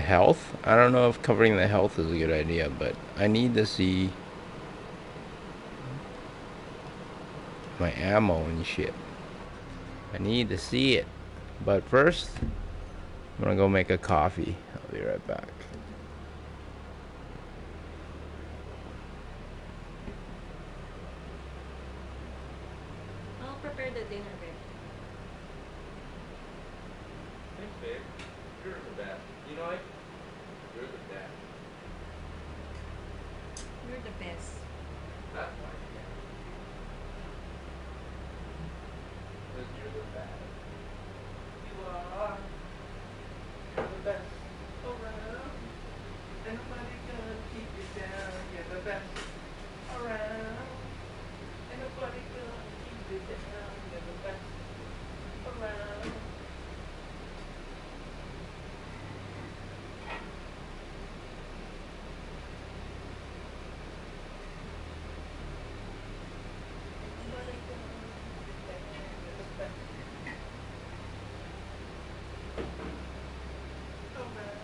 health. I don't know if covering the health is a good idea, but I need to see my ammo and shit. I need to see it. But first, I'm gonna go make a coffee. I'll be right back. I'll prepare the dinner, babe. Thanks, babe. You're the best. You know it? You're the best. You're the best. That's why I can. Because you're the best. You are. You're the best around. And nobody gonna keep you down. You're the best around. And nobody gonna keep you down. You're the best around. Nobody gonna keep you down. You're the best around.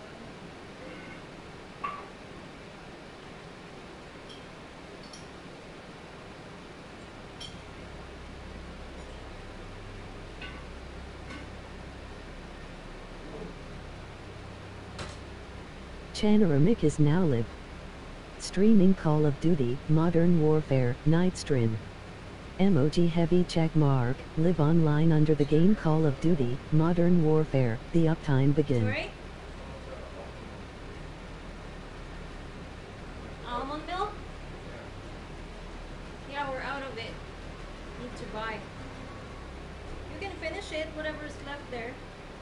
Chanaramic is now live streaming Call of Duty Modern Warfare Night Stream. Emoji heavy check mark. Live online under the game Call of Duty Modern Warfare. The uptime begin. Sorry? Almond milk? Yeah, we're out of it. Need to buy. You can finish it, whatever's left there.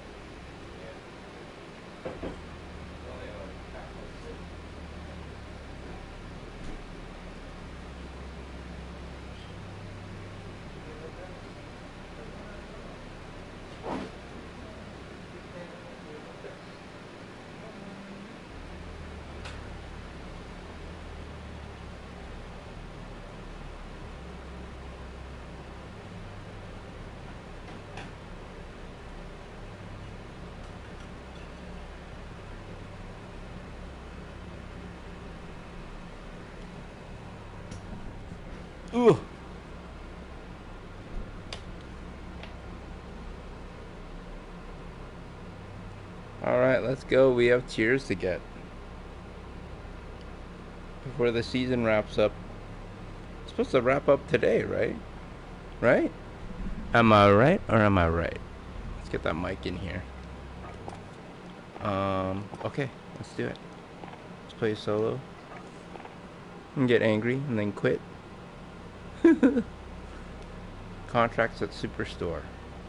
Ooh. All right, let's go. We have tiers to get before the season wraps up. It's supposed to wrap up today, right? Right? Am I right or am I right? Let's get that mic in here. Okay, let's do it. Let's play solo and get angry and then quit. Contracts at Superstore.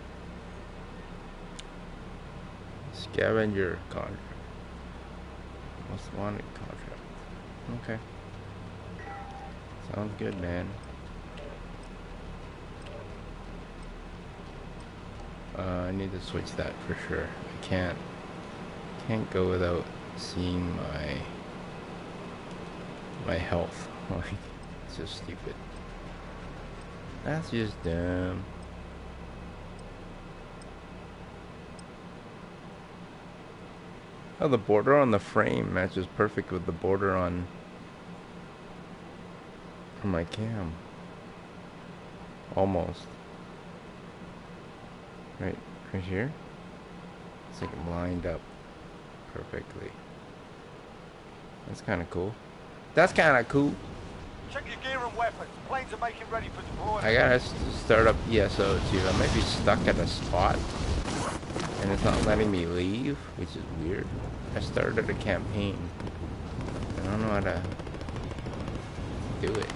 Scavenger contract. Most wanted contract. Okay. Sounds good, man. I need to switch that for sure. I can't go without seeing my health. Like, it's just stupid. That's just dumb. Oh, the border on the frame matches perfect with the border on my cam. Almost. Right here. It's like lined up perfectly. That's kind of cool. That's kind of cool. Check your gear and weapons. Planes are making ready for deployment. I gotta start up ESO too. I might be stuck at a spot and it's not letting me leave, which is weird. I started a campaign. I don't know how to do it.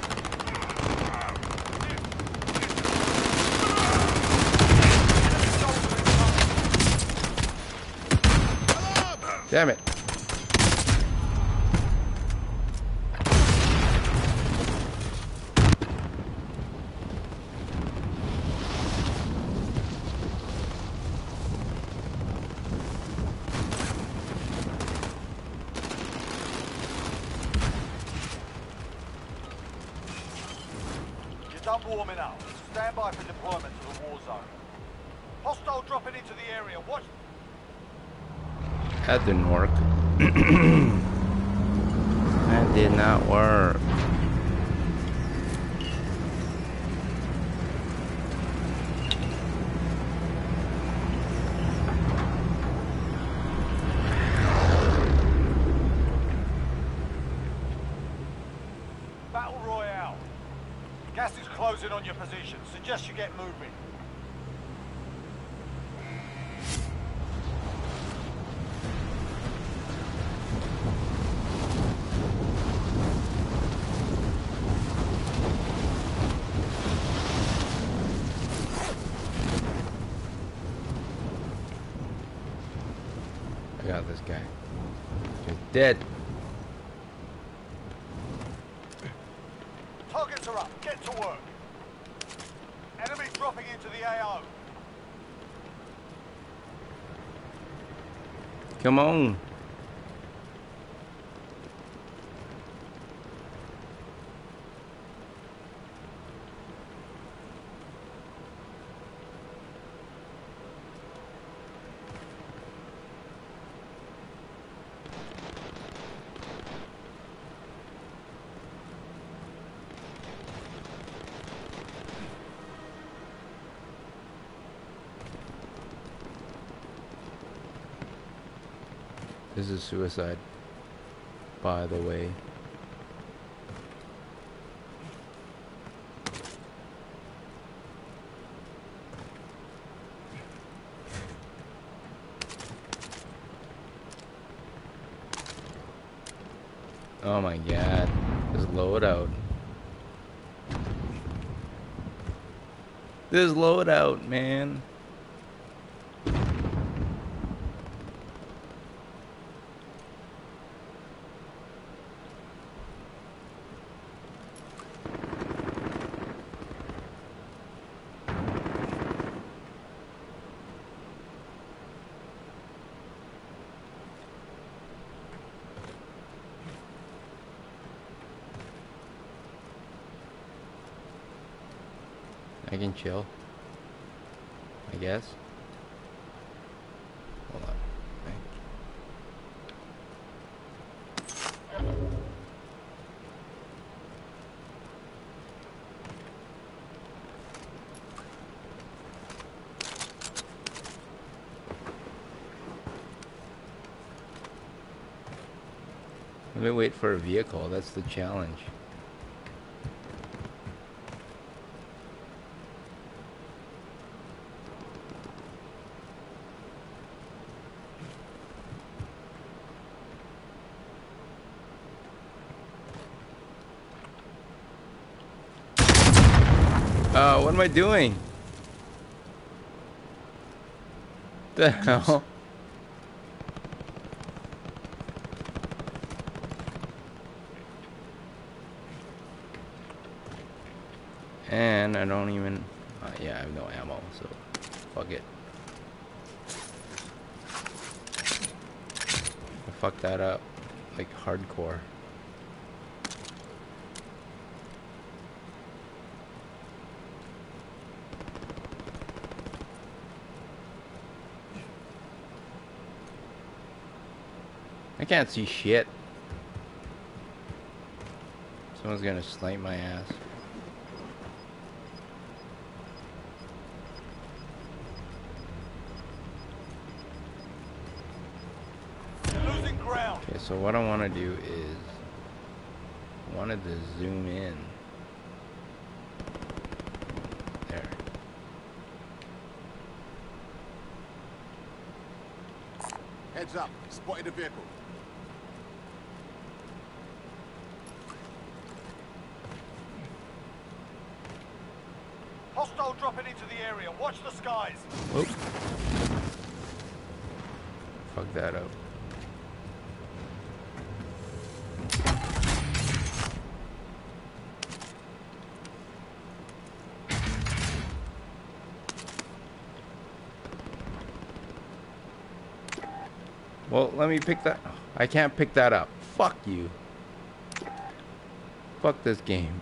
Damn it. You're done warming up. Stand by for deployment to the war zone. Hostile dropping into the area. Watch. That didn't work. That did not work. Battle Royale. Gas is closing on your position. Suggest you get moving. I got this guy. He's dead. Targets are up. Get to work. Enemy dropping into the AO. Come on. This is suicide, by the way. Oh my god. Just load out. This loadout, man. I can chill, I guess. Hold on. Let me wait for a vehicle. That's the challenge. What am I doing? The hell? And I don't even... yeah, I have no ammo, so fuck it. I fucked that up. Like, hardcore. I can't see shit. Someone's gonna snipe my ass. Losing ground. Okay, so what I want to do is... I wanted to zoom in. There. Heads up, spotted a vehicle. Hostile dropping into the area. Watch the skies. Oop. Fuck that up. Well, let me pick that. I can't pick that up. Fuck you. Fuck this game.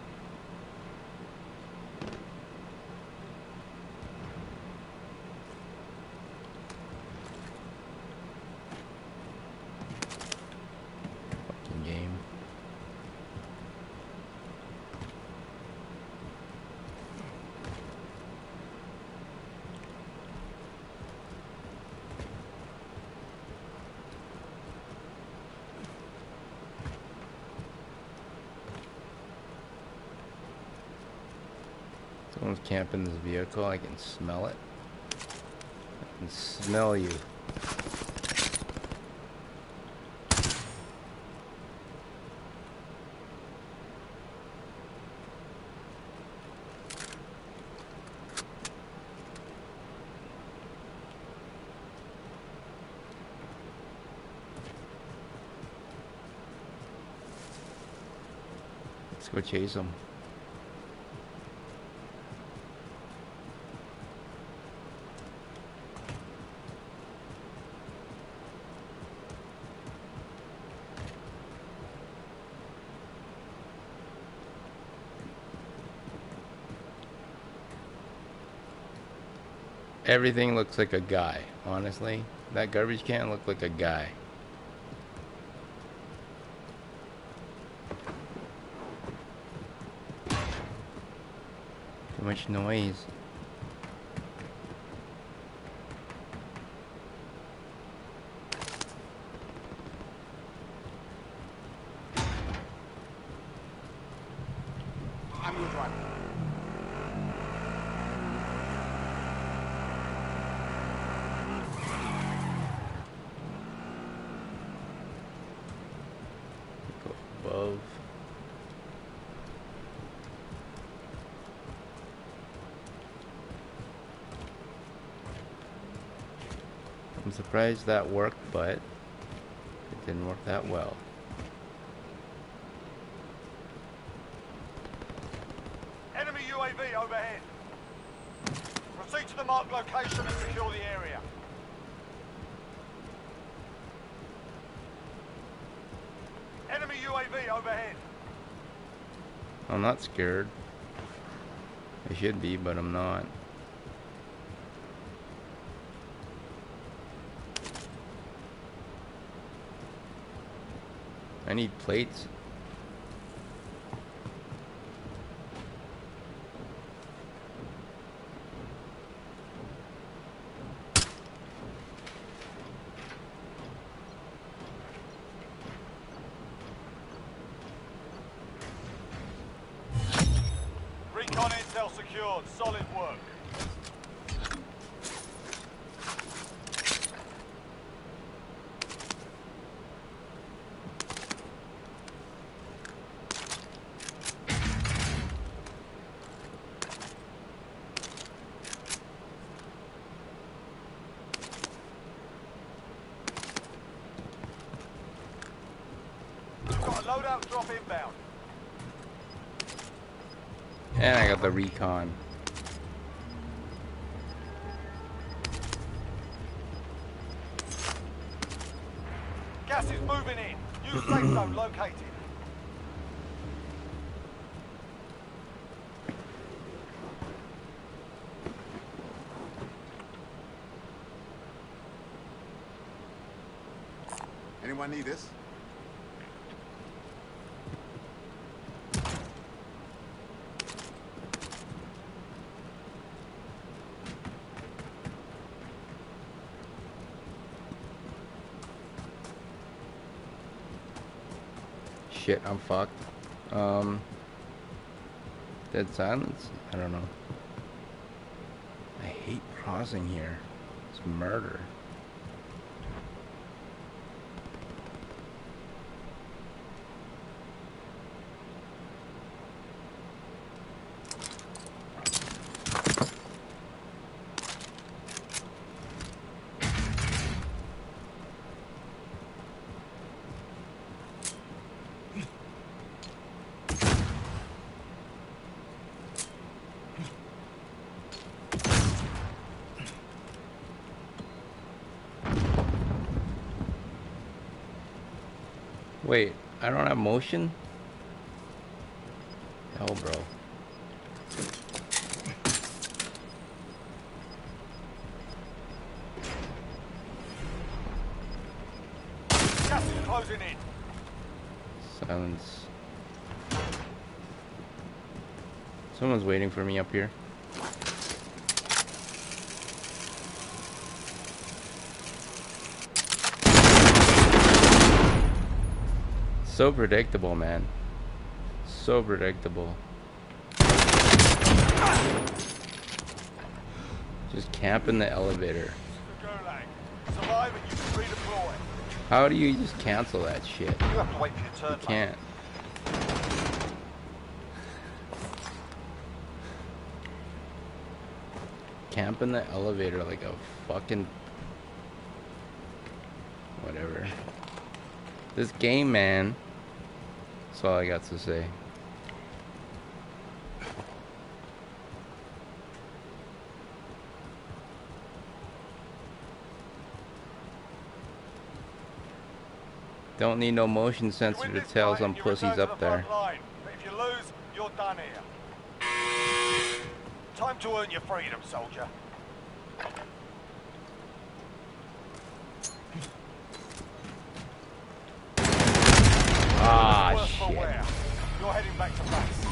Someone's camping this vehicle. I can smell it. I can smell you. Let's go chase them. Everything looks like a guy, honestly. That garbage can looked like a guy. Too much noise. I'm your driver. Go above. I'm surprised that worked, but it didn't work that well. Enemy UAV overhead. Proceed to the marked location and secure the area. Enemy UAV overhead. I'm not scared. I should be, but I'm not. I need plates. Recon intel secured. Solid work. Got a loadout drop inbound. And I got the recon. Gas is moving in. New safe zone located. Anyone need this? Shit, I'm fucked. Dead silence? I don't know. I hate crossing here. It's murder. Wait, I don't have motion? Hell, bro. Gas is closing in. Silence. Someone's waiting for me up here. So predictable, man. So predictable. Just camp in the elevator. The Gulag. Survive and you can redeploy. How do you just cancel that shit? You have to wait for your turn, You mate. can't. Camp in the elevator like a fucking... whatever. This game, man. That's all I got to say. Don't need no motion sensor You win to this tell fight, some you pussies return to up the there. front line. But if you lose, you're done here. Time to earn your freedom, soldier. Ah, Worse for shit. wear. You're heading back to base.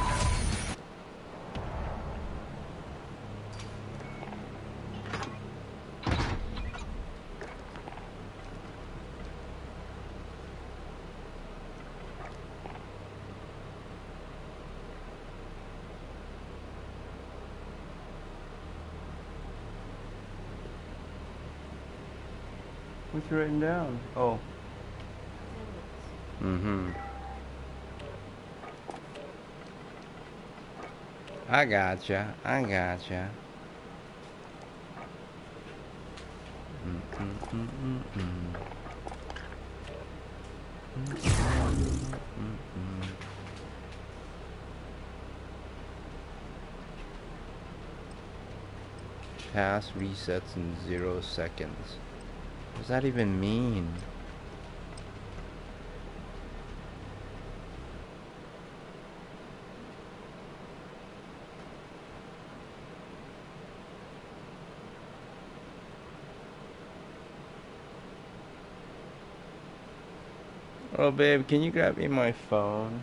What's written down? Oh. Mm-hmm. I gotcha. I gotcha. Pass resets in 0 seconds. What does that even mean? Oh, babe, can you grab me my phone?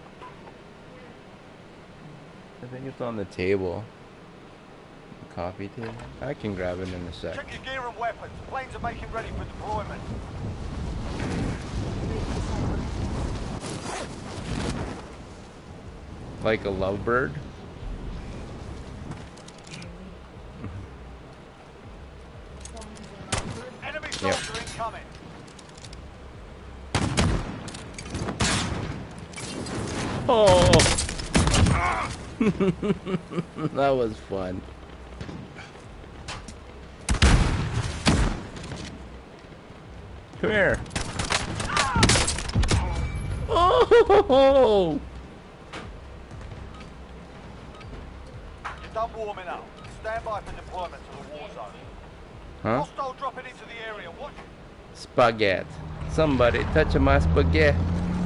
I think it's on the table. The coffee table. I can grab it in a sec. Check your gear and weapons. Planes are making ready for deployment. Like a lovebird? Enemy Yep. soldier incoming. Oh! That was fun. Come here. Oh! You're done warming up. Stand by for deployment to the war zone. Huh? Hostile dropping into the area. Watch. Spaghetti. Somebody touching my spaghetti.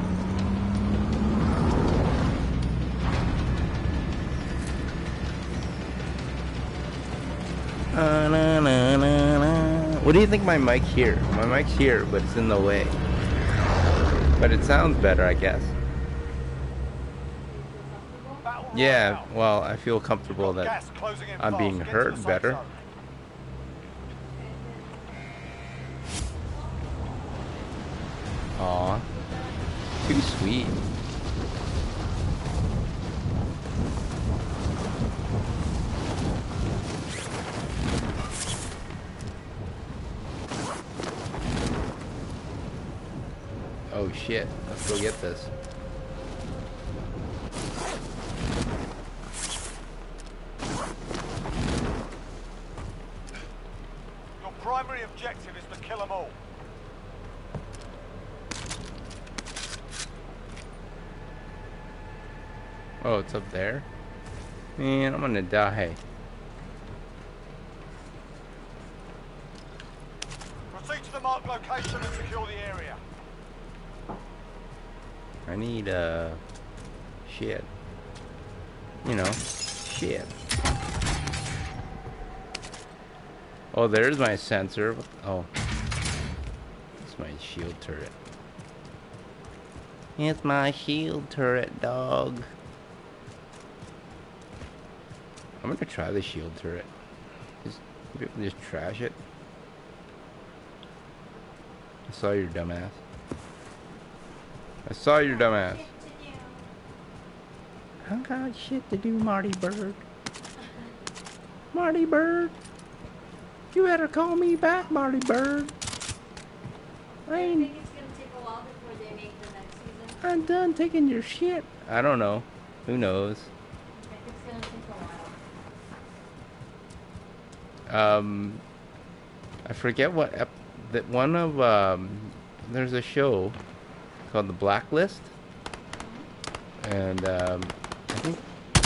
Na, na, na, na. What do you think my mic here? My mic's here, but it's in the way. But it sounds better, I guess. Battle Yeah, royale. well, I feel comfortable that Gas closing in I'm fast. being Get to heard the safe better. zone. Aw. Too sweet. Oh shit, let's go get this. Your primary objective is to kill them all. Oh, it's up there? Man, I'm gonna die. Proceed to the marked location and secure the area. I need, shit. You know, shit. Oh, there's my sensor. Oh. It's my shield turret. It's my shield turret, dog. I'm gonna try the shield turret. Just trash it. I saw your dumbass. I saw your dumbass. I got shit to do, Marty Bird. Marty Bird. You better call me back, Marty Bird. I I ain't. think it's gonna take a while before they make the next season. I'm done taking your shit. I don't know. Who knows? I think it's gonna take a while. I forget what that one of there's a show called The Blacklist, and I think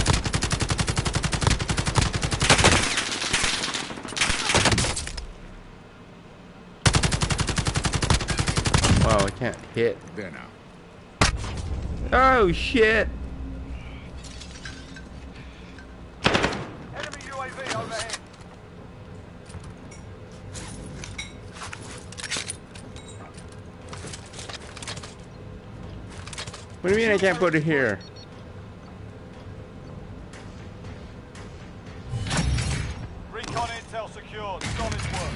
wow, I can't hit. There now. Oh shit! Enemy UAV overhead. What do you mean I can't put it here? Recon intel secured. Solid work.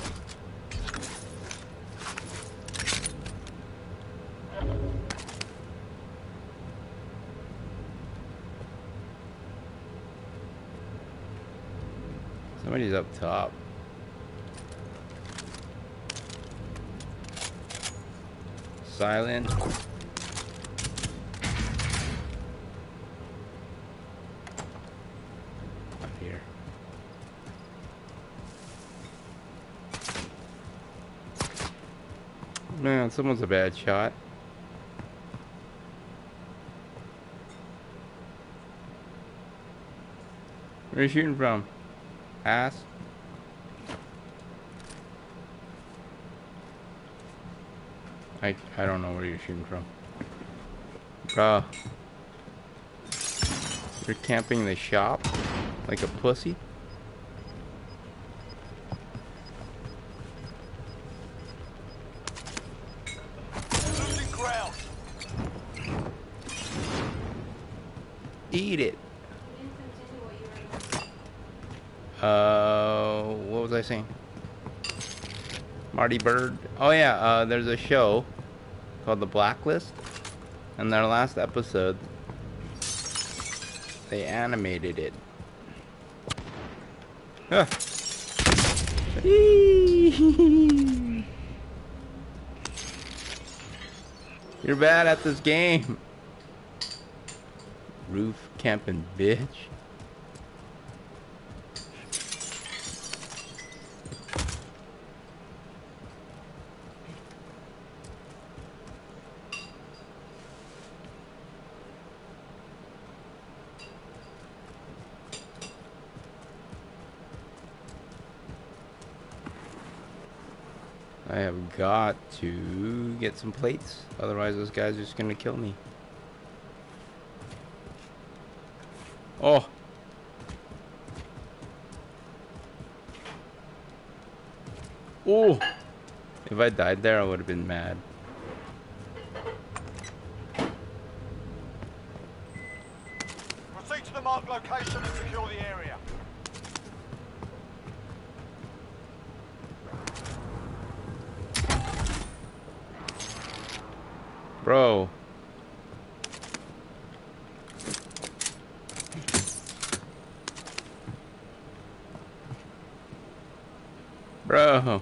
Somebody's up top. Silent. Up here. Man, someone's a bad shot. Where are you shooting from? Ass? I don't know where you're shooting from. Bruh. You're camping the shop like a pussy? Losing ground. Eat it. You didn't continue what you were doing. What was I saying? Marty Bird. Oh yeah, there's a show called The Blacklist, and their last episode, they animated it. Huh. You're bad at this game. Roof camping bitch. I have got to get some plates, otherwise those guys are just gonna kill me. Oh! Oh! If I died there, I would have been mad. Proceed to the marked location and secure the area. Bro. Bro.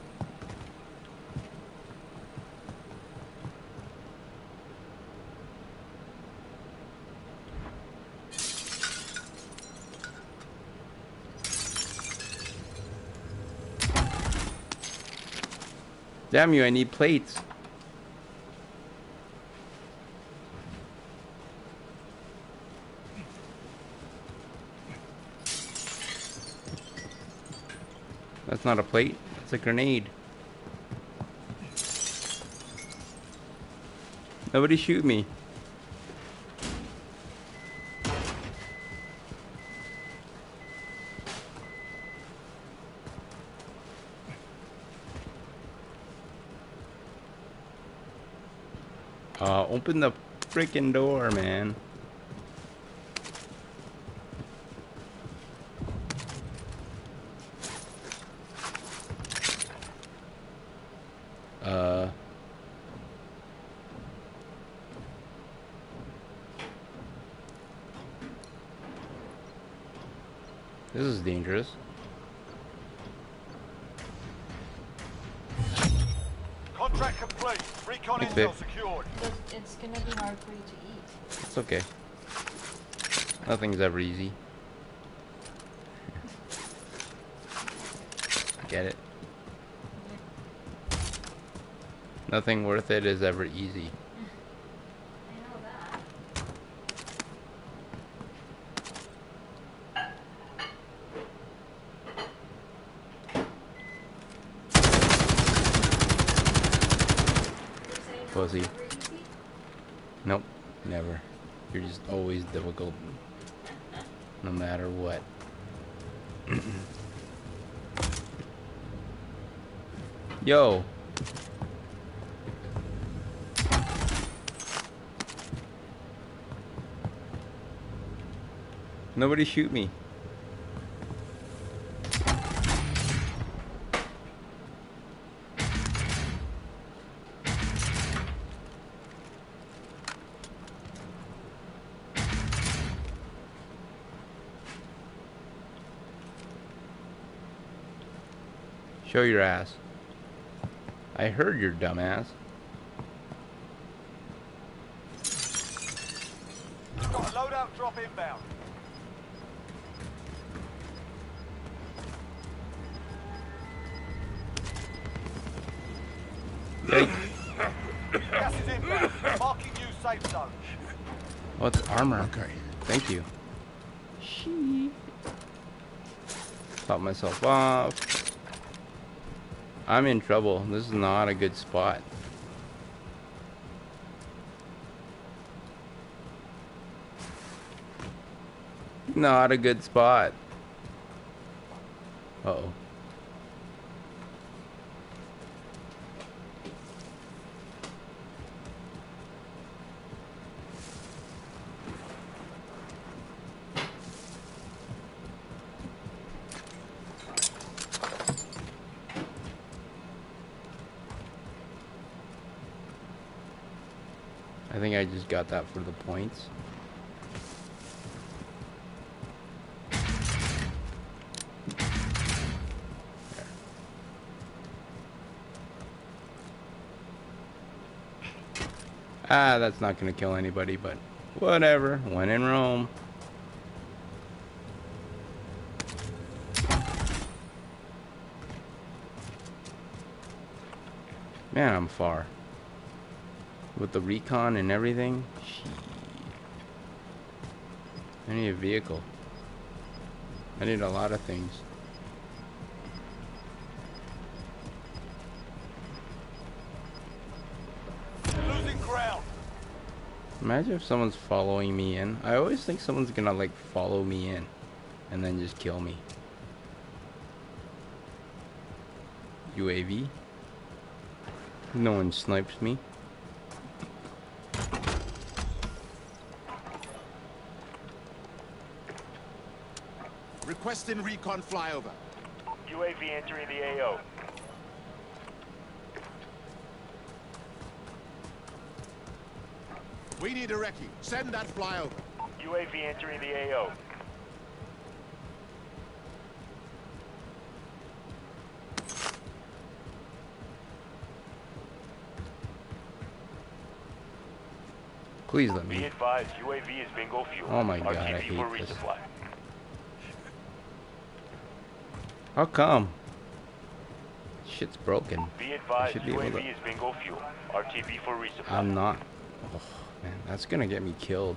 Damn you, I need plates. That's not a plate, that's a grenade. Nobody shoot me. Open the freaking door, man. This is dangerous. Contract complete. Recon Thanks, intel babe. secured. But it's gonna be hard for you to eat. It's okay. Nothing's ever easy. Get it? Nothing worth it is ever easy. I know that. You're saying no, Pussy. it's never easy? Nope, never. You're just always difficult. No matter what. Yo. Nobody shoot me. Show your ass. I heard your dumb ass. Got a loadout drop inbound. Yikes. Gas is inbound. Marking you safe zone. Oh, it's armor. Okay. Thank you. She. Top myself off. I'm in trouble. This is not a good spot. Not a good spot. Uh-oh. I think I just got that for the points. There. Ah, that's not gonna kill anybody, but whatever. When in Rome. Man, I'm far. With the recon and everything. Shit. I need a vehicle. I need a lot of things. Losing ground. Imagine if someone's following me in. I always think someone's gonna like follow me in and then just kill me. UAV. No one snipes me. Requesting recon flyover. UAV entering the AO. We need a recce. Send that flyover. UAV entering the AO. Please let Be me. advised, UAV is bingo fuel. Oh my God, I RTB for hate this. resupply. How come? Shit's broken. Be I advised, should be able to. UAV is bingo fuel. RTB for resupply. I'm not. Oh man, that's gonna get me killed.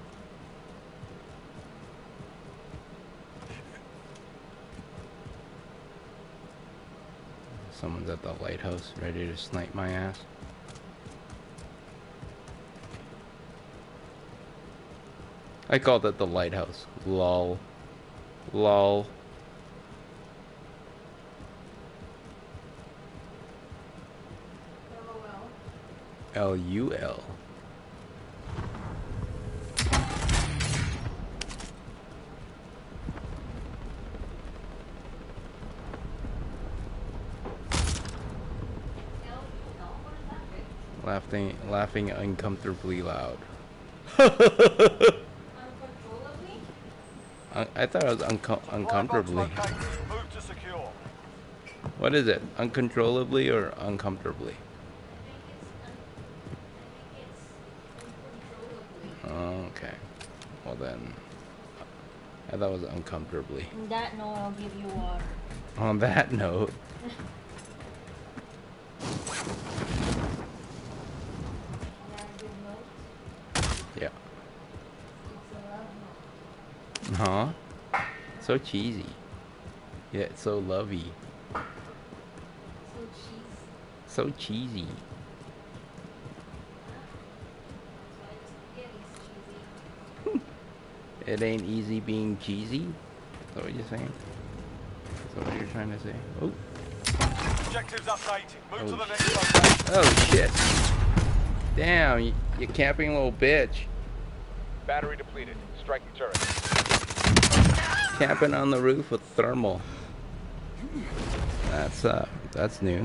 Someone's at the lighthouse ready to snipe my ass. I called it the lighthouse. Lol. Lol. LOL. LUL. Laughing uncomfortably loud. Uncontrollably? I thought it was uncomfortably. Move to secure. What is it? Uncontrollably or uncomfortably? I think Okay. Well then, I thought it was uncomfortably. On that note, I'll give you water. On that note, That a good note? yeah. It's a love note. Huh? So cheesy. Yeah, it's so lovey. So cheesy. So cheesy. That's why the spaghetti's cheesy. It ain't easy being cheesy. Is that what you're saying? Is that what you're trying to say? Oh. Objectives updated. Move to Oh, the next location. Oh shit. Damn, you camping little bitch. Battery depleted. Striking turret. Camping on the roof with thermal. That's new.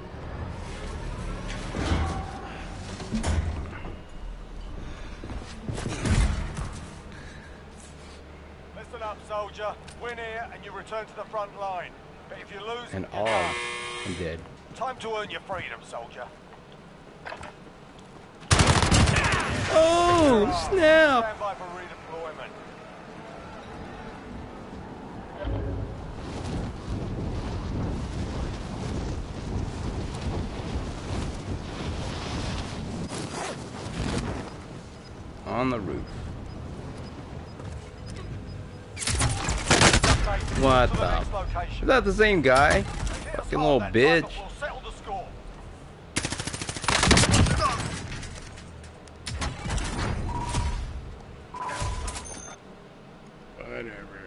Listen up, soldier. Win here and you return to the front line. But if you lose, And you're all done. I'm dead. Time to earn your freedom, soldier. Oh snap! Stand by for redeployment. On the roof. Updated. What Move to the? next location. Is that the same guy? Hit us Fucking hard little that time, bitch. but we'll settle the score. Whatever.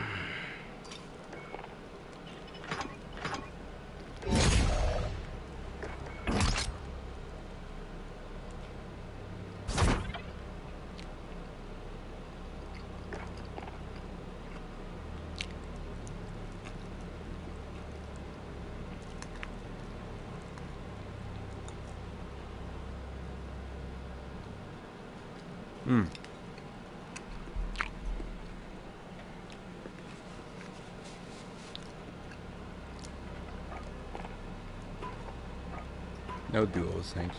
No duos, thanks.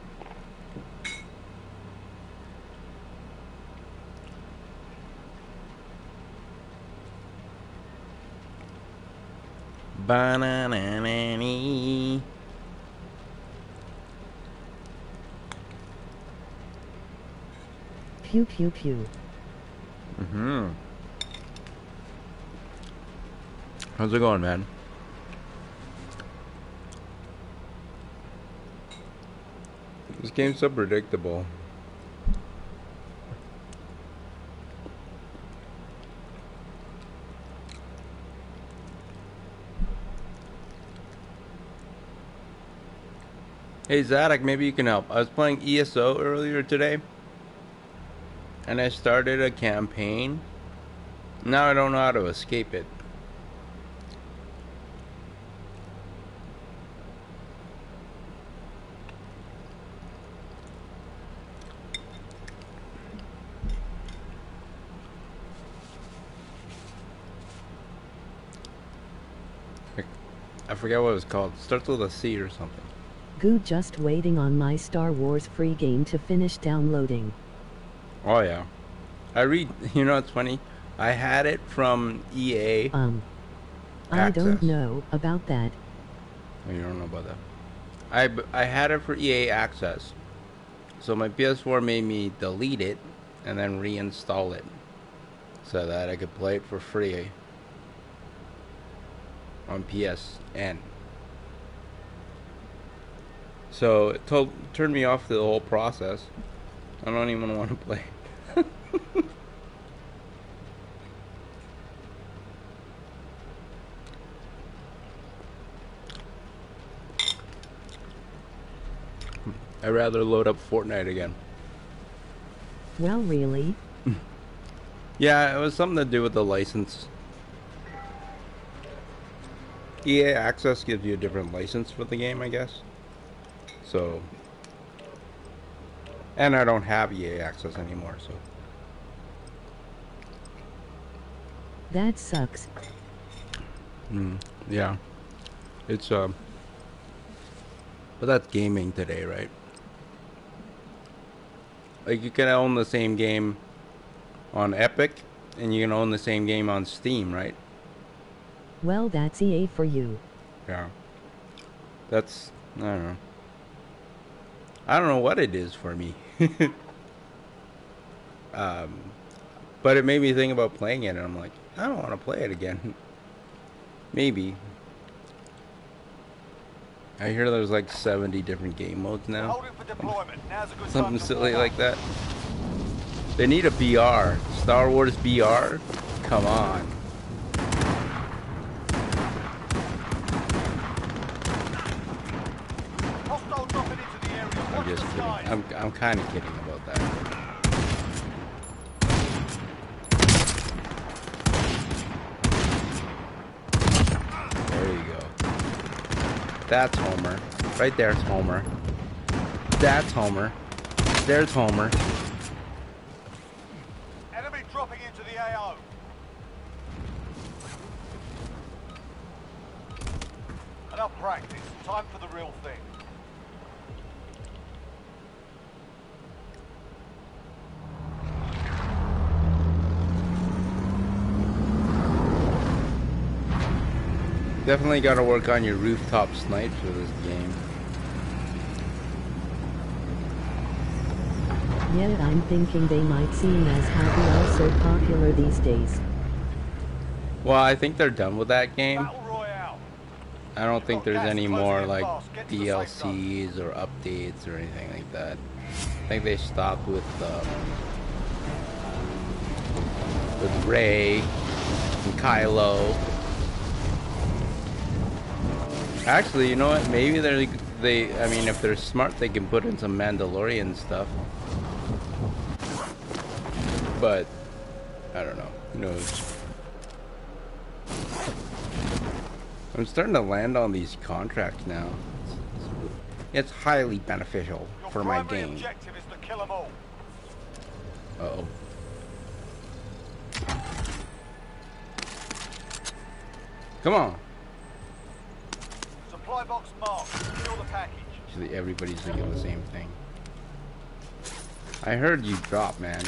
Banana. Pew pew pew. How's it going, man? This game's so predictable. Hey Zadok, maybe you can help. I was playing ESO earlier today, and I started a campaign. Now I don't know how to escape it. I forget what it was called. It starts with a C or something. Goo just waiting on my Star Wars free game to finish downloading. Oh yeah. You know what's funny? I had it from EA. I don't Access. know about that. Oh, you don't know about that. I had it for EA Access. So my PS4 made me delete it and then reinstall it so that I could play it for free on PSN. So it turned me off the whole process. I don't even want to play. I'd rather load up Fortnite again. Well, really? Yeah, it was something to do with the license. EA Access gives you a different license for the game, I guess. So, and I don't have EA Access anymore, so. That sucks. Yeah. It's, but that's gaming today, right? Like you can own the same game on Epic, and you can own the same game on Steam, right? Well, that's EA for you. Yeah. That's, I don't know. I don't know what it is for me. But it made me think about playing it, and I'm like, I don't want to play it again. Maybe. I hear there's like 70 different game modes now. Holding for deployment. Now's a good Something time to silly warm like up. that. They need a BR. Star Wars BR? Come on. Hostile dropping into the area. I'm Watch just the kidding. skies. I'm kind of kidding about that. There you go. That's Homer. Right there's Homer. That's Homer. There's Homer. Enemy dropping into the AO. Enough practice. Time for the real thing. Definitely got to work on your rooftop snipes for this game. Yet I'm thinking they might seem as hobby also popular these days. Well, I think they're done with that game. Battle Royale. I don't think there's any Closing more in like fast. Get to the safe zone. DLCs or updates or anything like that. I think they stopped with Rey and Kylo. Actually, you know what? Maybe I mean, if they're smart, they can put in some Mandalorian stuff. But I don't know. Who knows? I'm starting to land on these contracts now. It's highly beneficial Your for my primary game. objective is to kill them all. Uh-oh. Come on. Supply box marked. Secure the package. Actually, everybody's thinking the same thing. I heard you drop, man.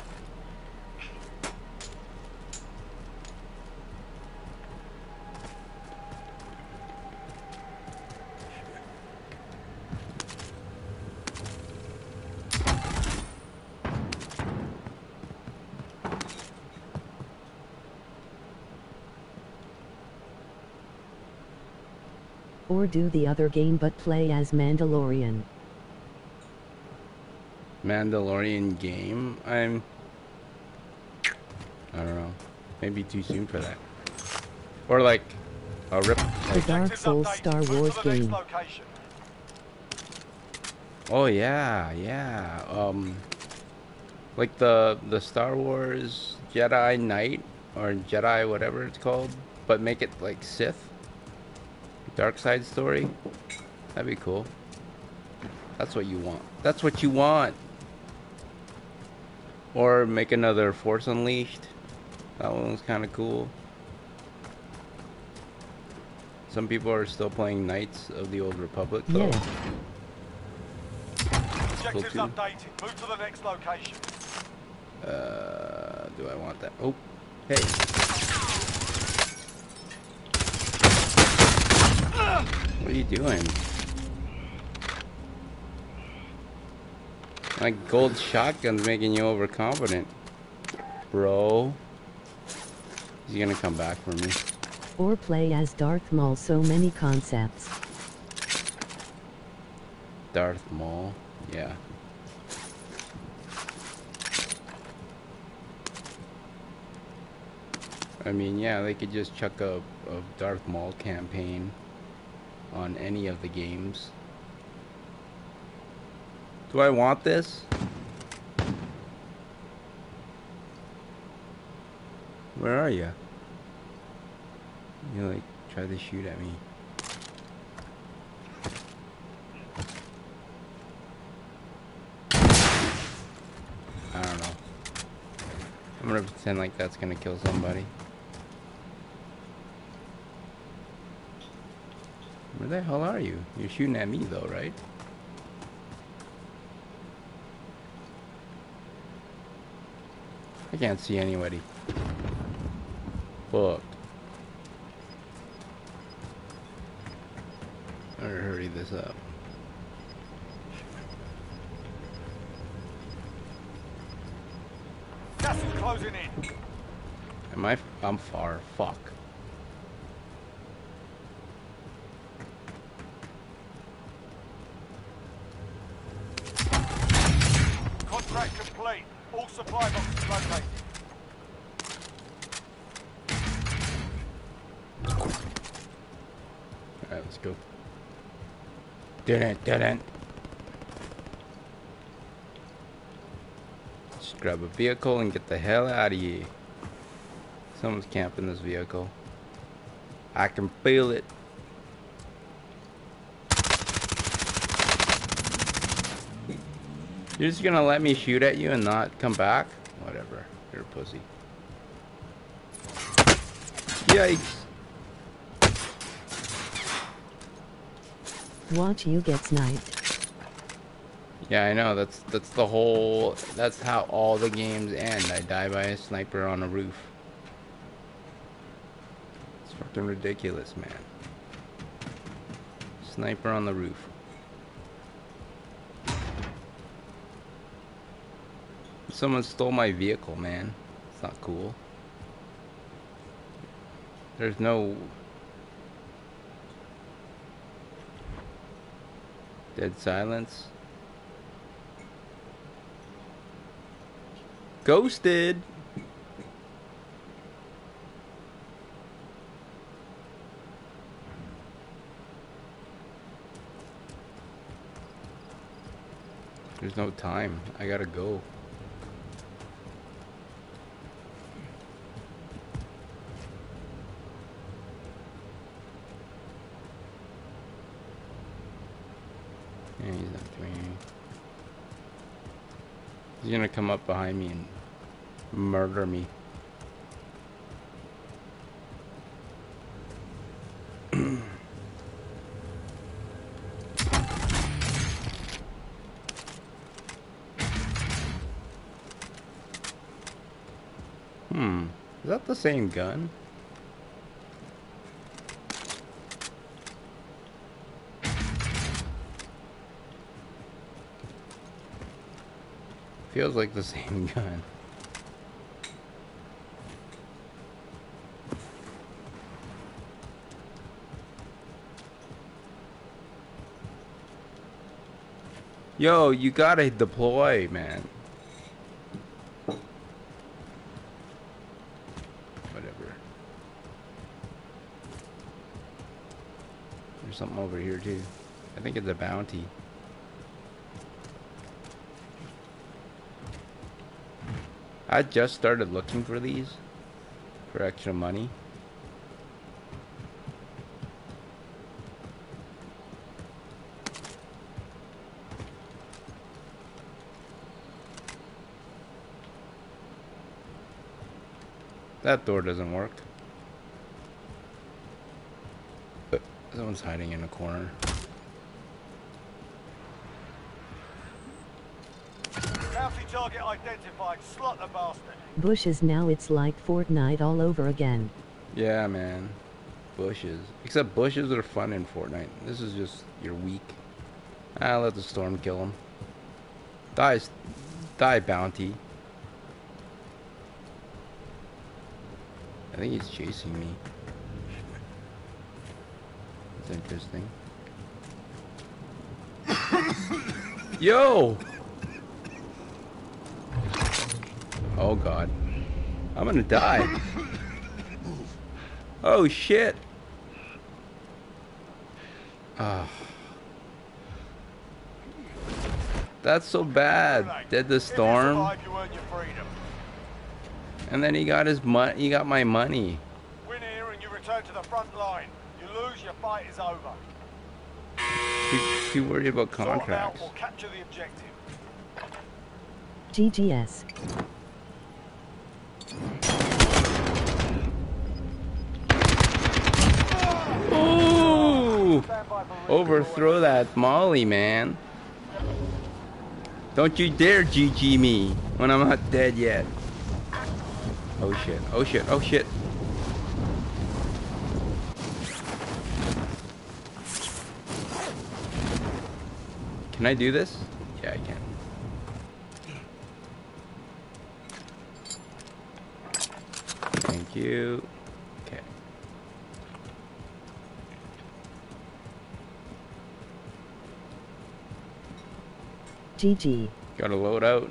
Or do the other game but play as Mandalorian. Mandalorian game? I don't know. Maybe too soon for that. Or like a rip. The Dark Souls Star Move Wars to the next game. location. Oh yeah, yeah. Like the Star Wars Jedi Knight or Jedi whatever it's called, but make it like Sith. Dark side story. That'd be cool. That's what you want. That's what you want. Or make another Force Unleashed. That one was kind of cool. Some people are still playing Knights of the Old Republic though. Yeah. Objectives too. updated. Move to the next location. Do I want that? Oh, hey. What are you doing? My gold shotgun's making you overconfident, bro. He's gonna come back for me. Or play as Darth Maul. So many concepts. Darth Maul, yeah. I mean, yeah, they could just chuck a Darth Maul campaign on any of the games. Do I want this? Where are you? You like try to shoot at me. I don't know. I'm gonna pretend like that's gonna kill somebody. Where the hell are you? You're shooting at me though, right? I can't see anybody. Fuck. Better hurry this up. Gas is closing in. I'm far. Fuck. Contract complete. All supply boxes located. Alright, let's go. Didn't. Just grab a vehicle and get the hell out of here. Someone's camping this vehicle. I can feel it. You're just gonna let me shoot at you and not come back? Whatever. You're a pussy. Yikes. Watch you get sniped. Yeah, I know. That's the whole. That's how all the games end. I die by a sniper on a roof. It's fucking ridiculous, man. Sniper on the roof. Someone stole my vehicle, man. It's not cool. There's no... Dead silence. Ghosted! There's no time. I gotta go. Yeah, he's not doing anything. He's gonna come up behind me and murder me. Is that the same gun? Feels like the same gun. Yo, you gotta deploy, man. Whatever. There's something over here too. I think it's a bounty. I just started looking for these for extra money. That door doesn't work. But someone's hiding in a corner. Bounty target identified. Slot the bastard. Bushes now it's like Fortnite all over again. Yeah, man. Bushes. Except bushes are fun in Fortnite. This is just, you're weak. Ah, let the storm kill him. Die, bounty. I think he's chasing me. That's interesting. Yo! Oh god. I'm gonna die. Oh shit. Ah. That's so bad. Did the storm? If you survive, you earn your freedom. And then he got his money. He got my money. Win here and you return to the front line. You lose, your fight is over. Too worried about Sort 'em out contracts. or capture the objective. GGS. Ooh! Overthrow that molly, man. Don't you dare GG me when I'm not dead yet. Oh shit, oh shit, oh shit. Can I do this? Yeah, I can. Thank you. Okay. GG. Gotta load out.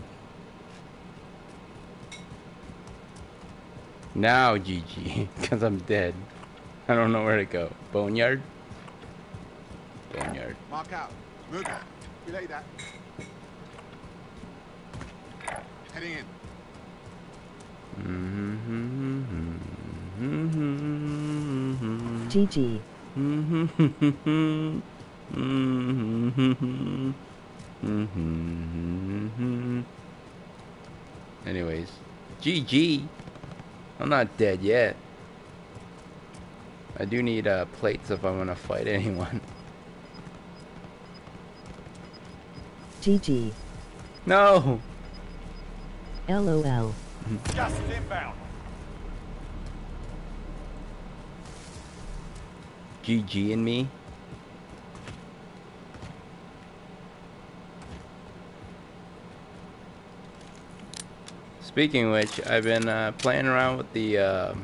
Now GG, because I'm dead. I don't know where to go. Boneyard? Boneyard. Mark out. Move. Relay that. Heading in. GG. Anyways, GG. I'm not dead yet. I do need plates if I'm gonna fight anyone. GG. No. LOL. Gas is inbound. GG and me. Speaking of which, I've been playing around with the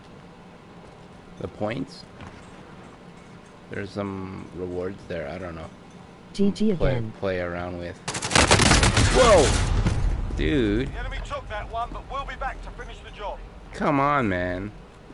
points. There's some rewards there. I don't know. GG again. Play around with. Whoa, dude! The enemy took that one, but we'll be back to finish the job. Come on, man.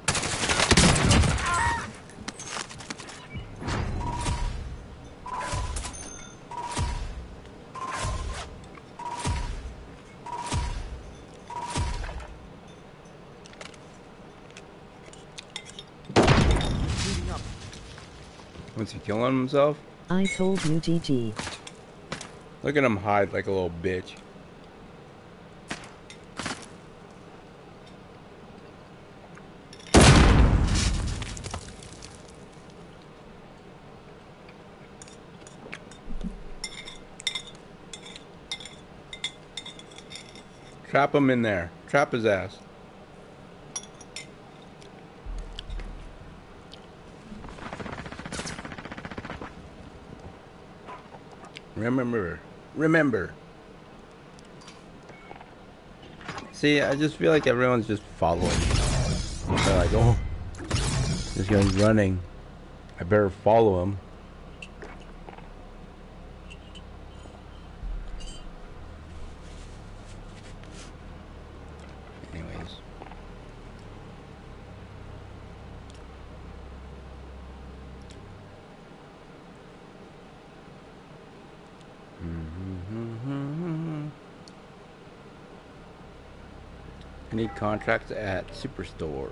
Was he killing himself? I told you GG. Look at him hide like a little bitch. Trap him in there. Trap his ass. Remember. See, I just feel like everyone's just following me. They're like, oh, this guy's running. I better follow him. Anyways. I need contracts at Superstore.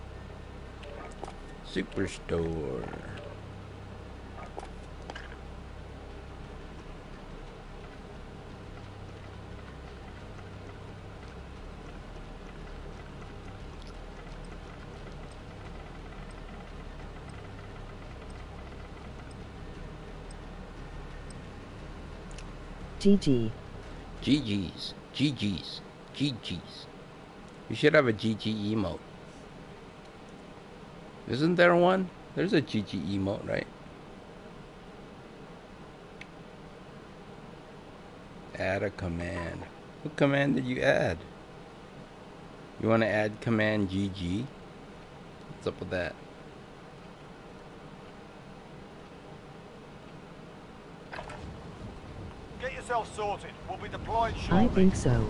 Superstore. GG. GG's. GG's. GG's. You should have a GG emote. Isn't there one? There's a GG emote, right? Add a command. What command did you add? You want to add command GG? What's up with that? Get yourself sorted. We'll be deployed shortly. I think so.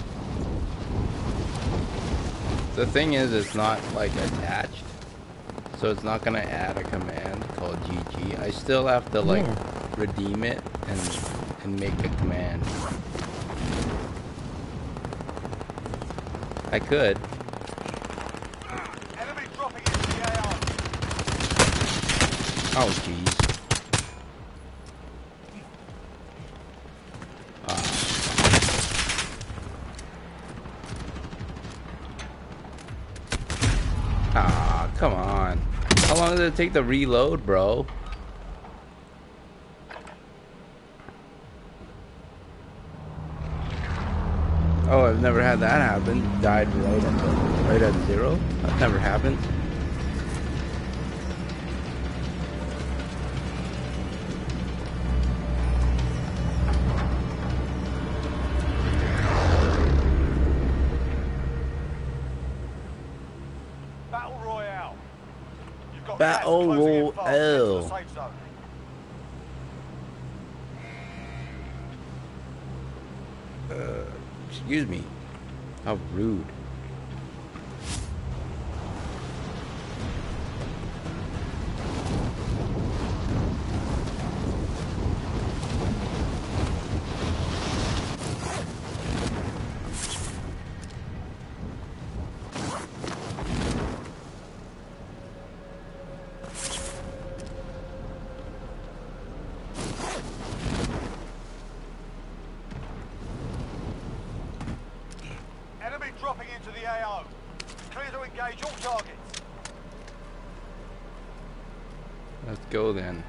The thing is, it's not like attached, so it's not gonna add a command called GG. I still have to like redeem it and make a command. I could. Enemy dropping into the AR. Oh jeez. Come on. How long does it take to reload, bro? Oh, I've never had that happen. Died right at zero. That never happened. Battle Royale. You've got Battle gas closing in fast. Get to the Royale. safe zone. Excuse me. How rude. Enemy dropping into the AO. Clear to engage all targets. Let's go then.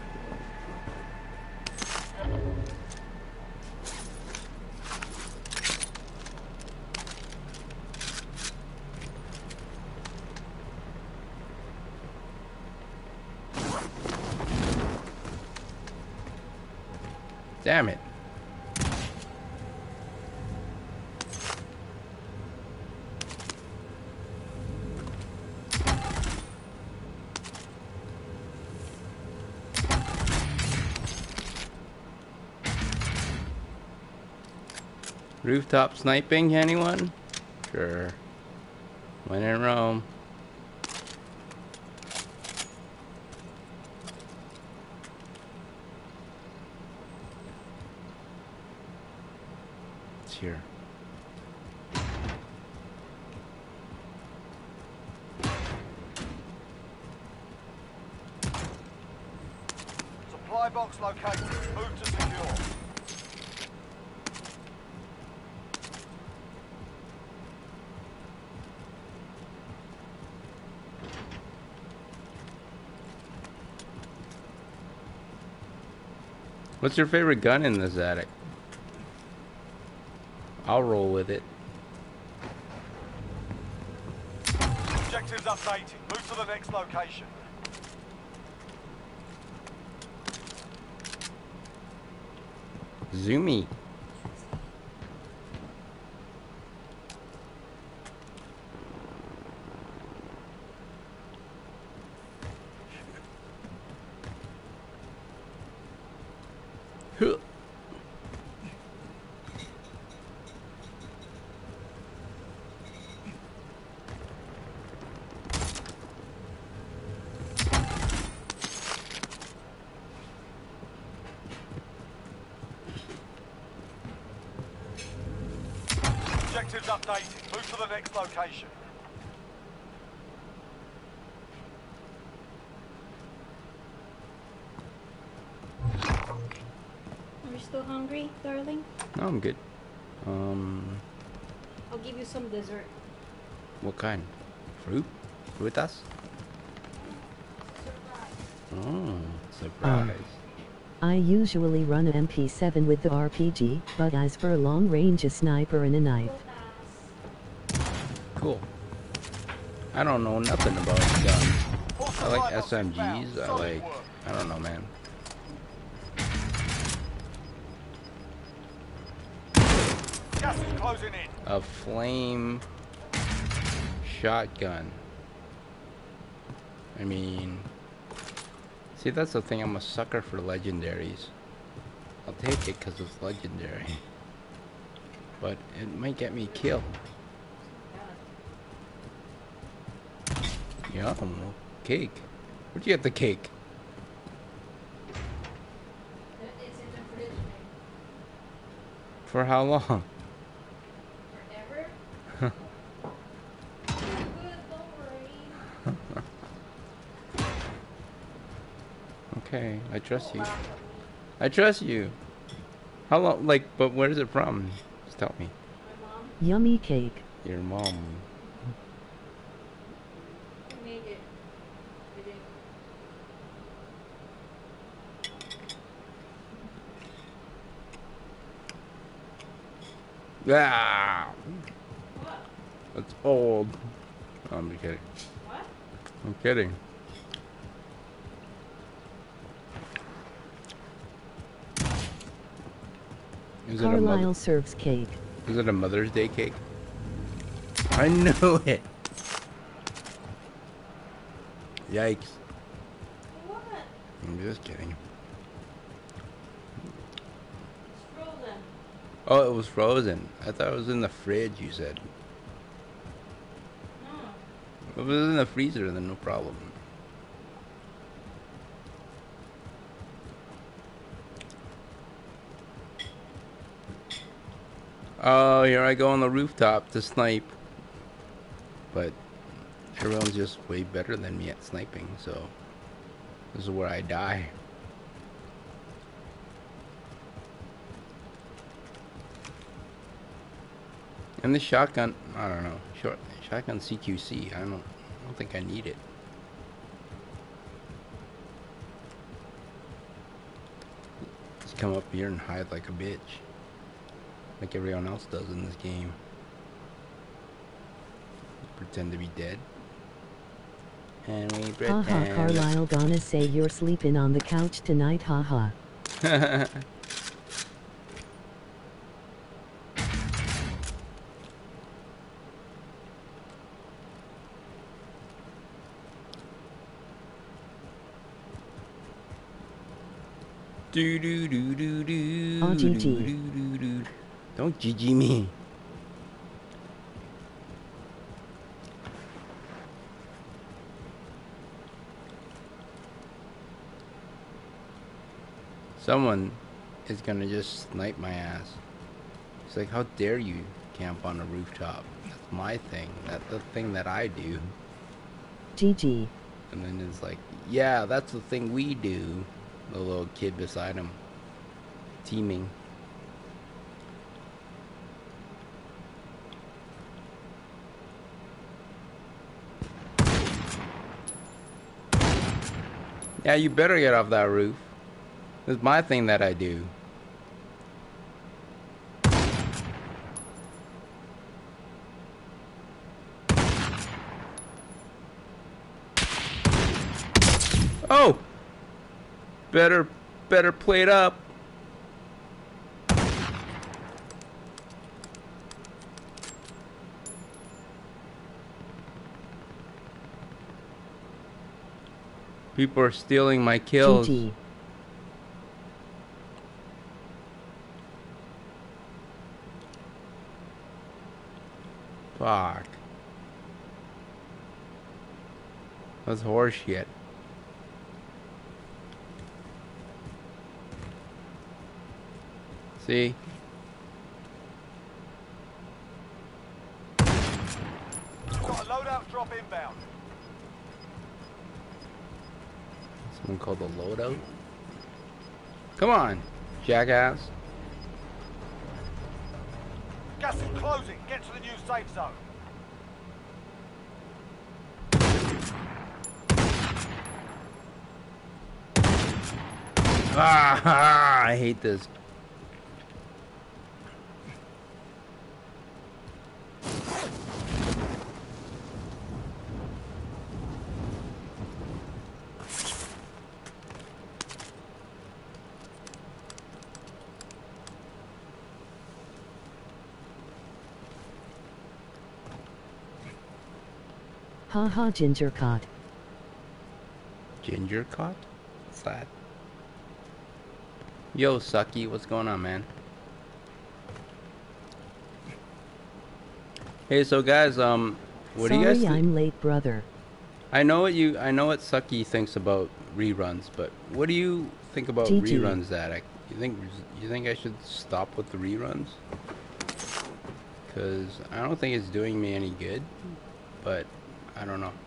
Damn it. Rooftop sniping, anyone? Sure. When in Rome. It's here. Supply box located. Move to secure. What's your favorite gun in this attic? I'll roll with it. Objectives updated. Move to the next location. Zoomy. Huh. Objectives updated. Move to the next location. Are you still hungry, darling? No, I'm good. I'll give you some dessert. What kind? Fruit? Frutas? Oh, surprise. I usually run an MP7 with the RPG, but as for a long-range a sniper and a knife. Cool. I don't know nothing about guns. I like SMGs. I don't know, man. Gas is closing in. A flame shotgun. I mean, see, that's the thing. I'm a sucker for legendaries. I'll take it because it's legendary. But it might get me killed. Yum. Cake. Where'd you get the cake? It's in the fridge, For how long? forever. Good, don't worry. Okay, I trust you. I trust you. How long? Like, but where is it from? Just tell me. My mom Yummy cake. Your mom. made it. We didn't. Yeah. What? That's old. Oh, I'm kidding. What? I'm kidding. Is it a Carlisle serves cake. Is it a Mother's Day cake? I knew it. Yikes. What? I'm just kidding. It's frozen. Oh, it was frozen. I thought it was in the fridge, you said. No. If it was in the freezer, then no problem. Oh, here I go on the rooftop to snipe. But everyone's just way better than me at sniping, so this is where I die. And the shotgun, I don't know. Shotgun CQC, I don't think I need it. Just come up here and hide like a bitch. Like everyone else does in this game. Pretend to be dead. And we pretend. Haha, Carlisle gonna say you're sleeping on the couch tonight, haha. Do do do do do. Oh, GG. do, do, do. Don't GG me. Someone is gonna just snipe my ass. It's like, how dare you camp on a rooftop? That's my thing. That's the thing that I do. GG. And then it's like, yeah, that's the thing we do. The little kid beside him. Teaming. Yeah, you better get off that roof. It's my thing that I do. Oh! Better play it up. People are stealing my kills. GG. Fuck. That's horse shit. See? Got a loadout drop inbound. Someone called the loadout? Come on, jackass. Gas is closing. Get to the new safe zone. Ah, I hate this. Haha, ginger caught. Ginger caught? What's that? Yo, Sucky, what's going on, man? Hey, so guys, what do you guys Sorry, think? I'm late, brother. I know what Sucky thinks about reruns, but what do you think about GG. reruns, Zadok? You think I should stop with the reruns? Cause I don't think it's doing me any good, but I don't know.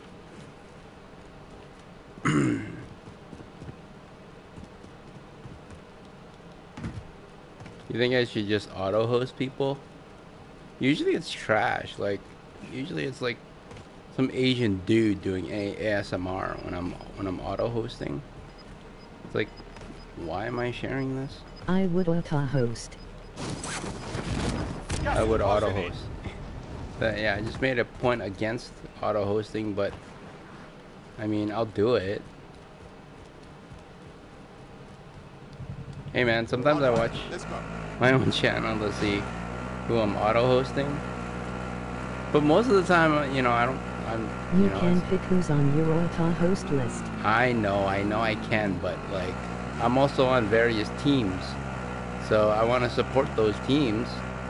You think I should just auto host people? Usually it's trash. Like usually it's like some Asian dude doing ASMR when I'm auto hosting. It's like, why am I sharing this? I would auto host. I would auto host. But yeah, I just made a point against auto hosting, but I mean, I'll do it. Hey man, sometimes I watch Let's go. my own channel to see who I'm auto hosting, but most of the time, you know, I don't. You can pick who's on your auto host list. I know I can, but like, I'm also on various teams, so I want to support those teams.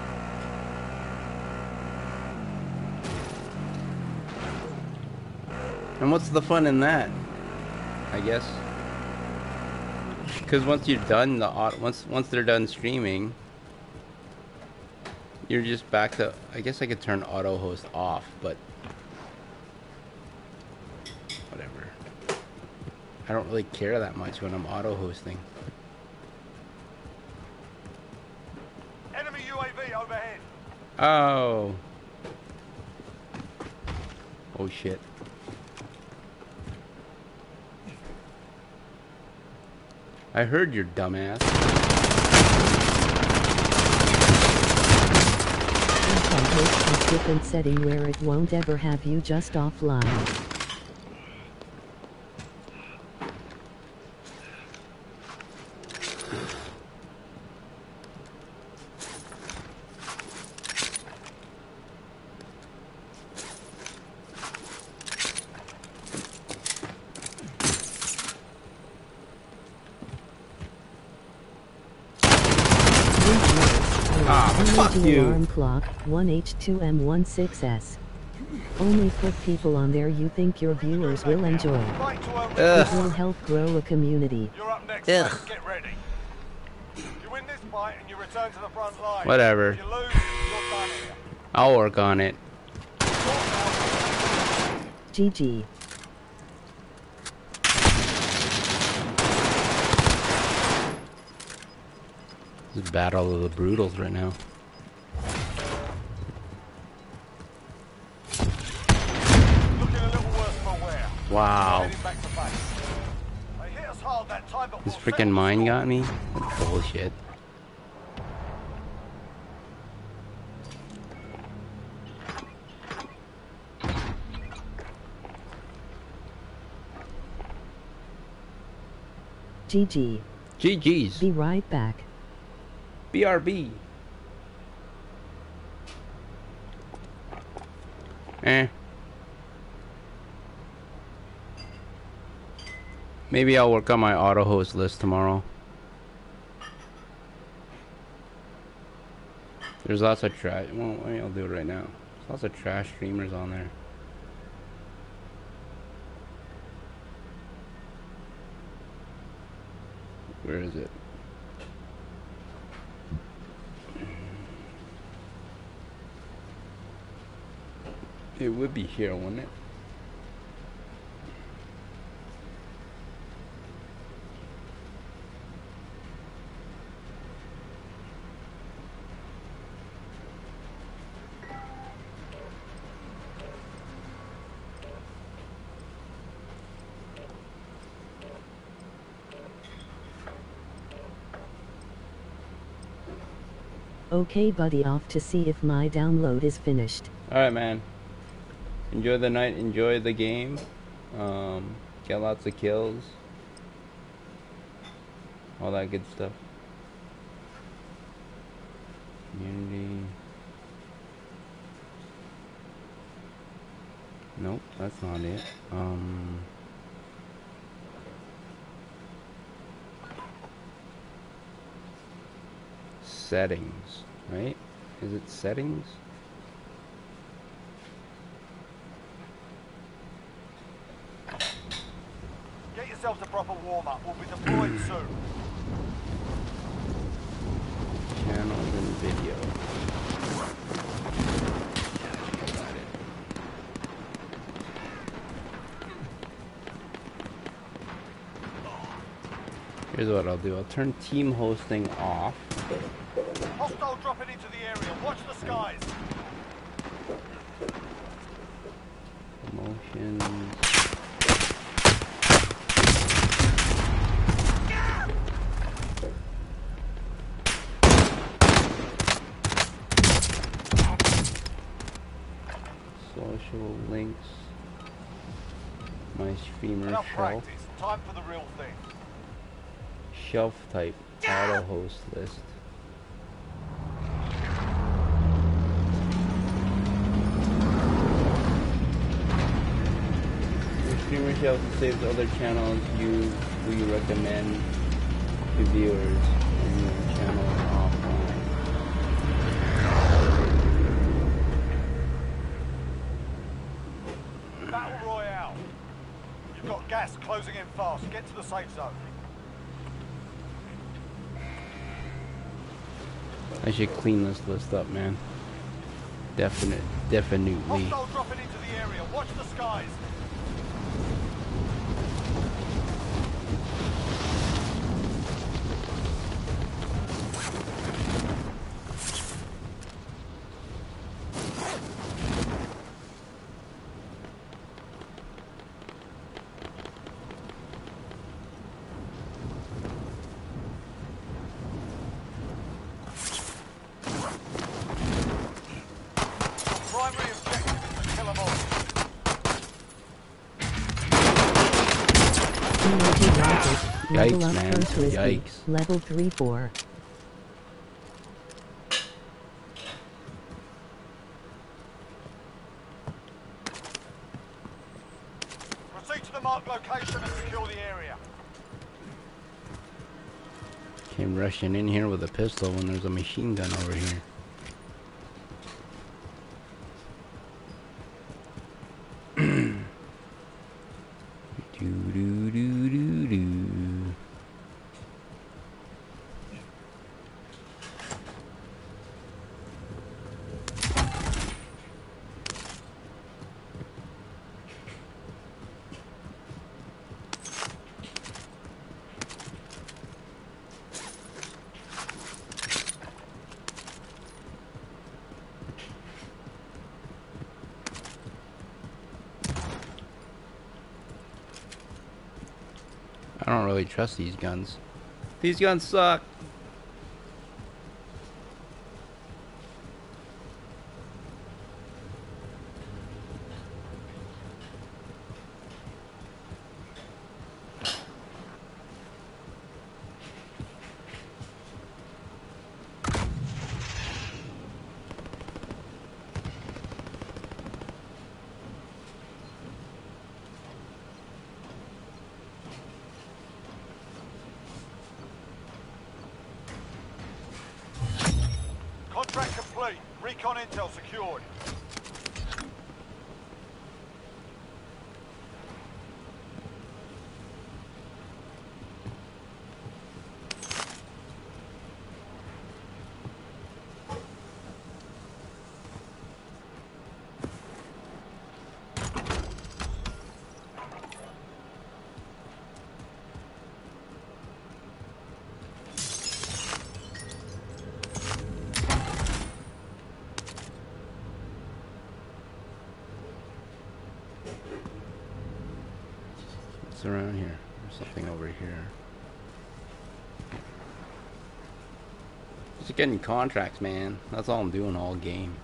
And what's the fun in that? I guess. Because once you're done once they're done streaming, you're just back to. I guess I could turn auto host off, but whatever. I don't really care that much when I'm auto hosting. Enemy UAV overhead. Oh. Oh shit. I heard your dumbass. Auto host a different setting where it won't ever have you just offline. Fuck you. Alarm clock 1H2M16S. Only put people on there you think your viewers will enjoy. Fight to earn. It will help grow a community. You're up next. Ugh. Mate. Get ready. You win this fight and you return to the front line. Whatever. If you lose, you're done here. I'll work on it. GG. This is Battle of the Brutals right now. Looking a little worse for wear. Wow. Heading back to base. They hit us hard that time, but This we'll freaking settle the mine score. got me? What bullshit. GG. GG's. Be right back. BRB. Maybe I'll work on my auto host list tomorrow. There's lots of trash. Well, maybe I'll do it right now. There's lots of trash streamers on there. Where is it? It would be here, wouldn't it? Okay buddy, off to see if my download is finished. Alright, man. Enjoy the night, enjoy the game. Get lots of kills. All that good stuff. Community. Nope, that's not it. Settings, right? Is it settings? Get yourselves a proper warm-up. We'll be deployed soon. Channels and video. Here's what I'll do. I'll turn team hosting off. Hostile dropping into the area. Watch the skies. Promotions. social links. My streamer Enough shelf. practice. Time for the real thing. Shelf type. Auto host list. Your streamer shelf saves other channels who you recommend to viewers on your channel offline. Battle Royale. You've got gas closing in fast. Get to the safe zone. I should clean this list up, man. Definitely. Hostile dropping into the area. Watch the skies. Primary objective is to kill them all. Emoji logic. Level Yikes, up man. First Risky. Yikes. Level 3-4. Proceed to the marked location and secure the area. Came rushing in here with a pistol when there's a machine gun over here. do do do do do. I don't really trust these guns. These guns suck. Contract complete. Recon intel secured. What's around here? There's something over here. Just getting contracts, man. That's all I'm doing all game.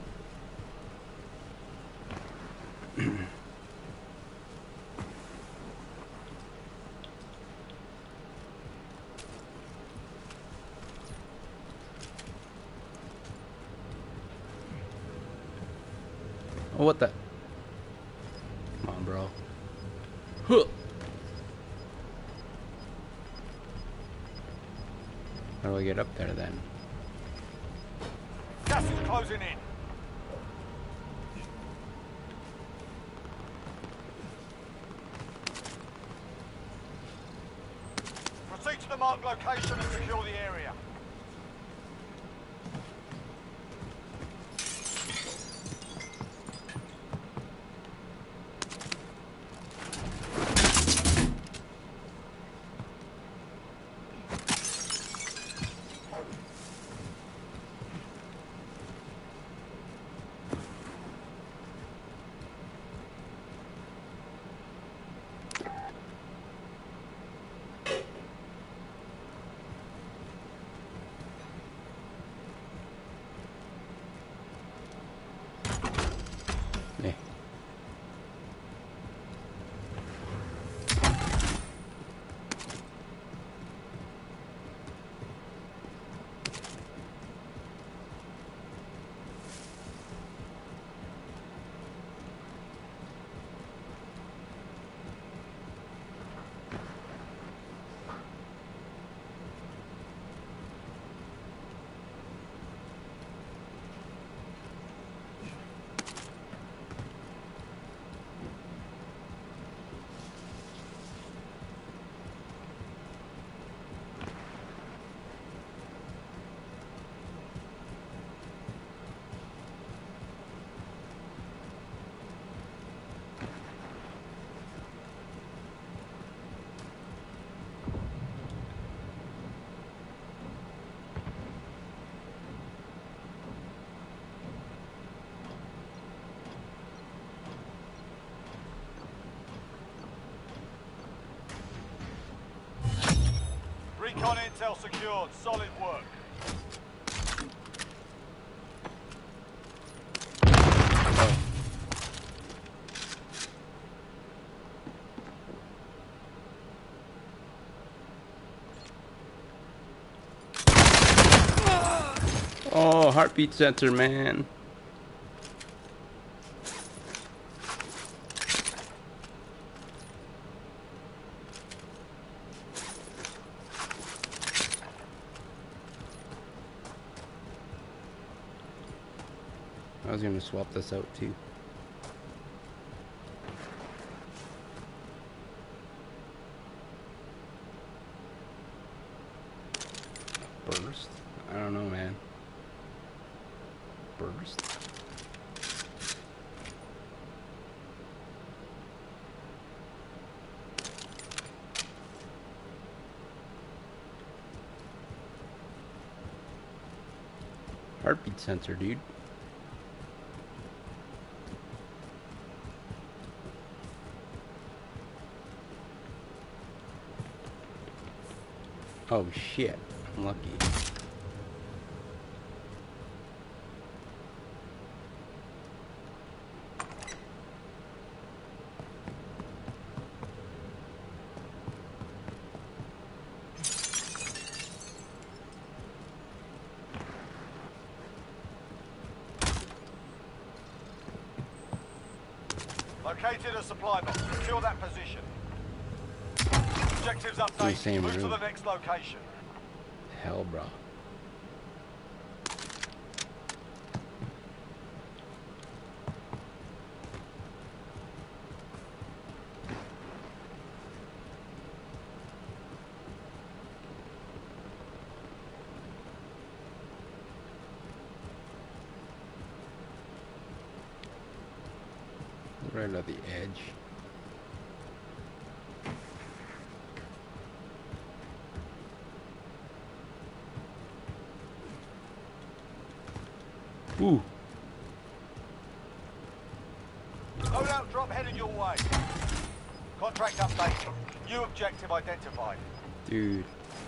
Oh, what the? Come on, bro. Huh. How do I get up there then? Gas is closing in. Proceed to the marked location and secure the area. Recon intel secured. Solid work. Oh, heartbeat sensor, man. I was gonna swap this out too. Burst? I don't know, man. Burst? Heartbeat sensor, dude. Oh shit, I'm lucky. Located a supply box. Secure that position. Objectives the updated. same Move to room. the next location. Hell, bro. Right at the edge. Ooh. Loadout drop headed your way. Contract updated. New objective identified. Dude.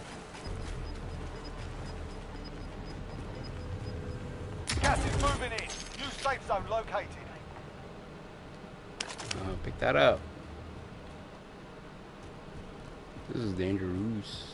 Gas is moving in. New safe zone located. Pick that up. This is dangerous.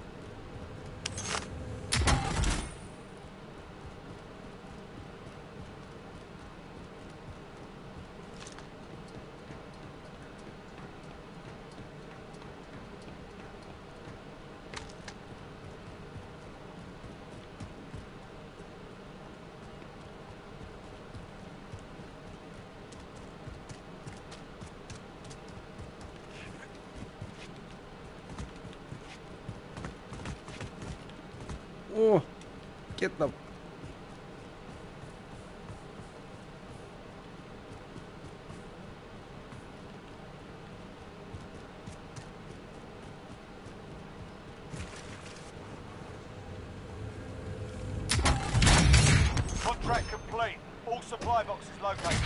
Oh, get the... Contract complete. All supply boxes located.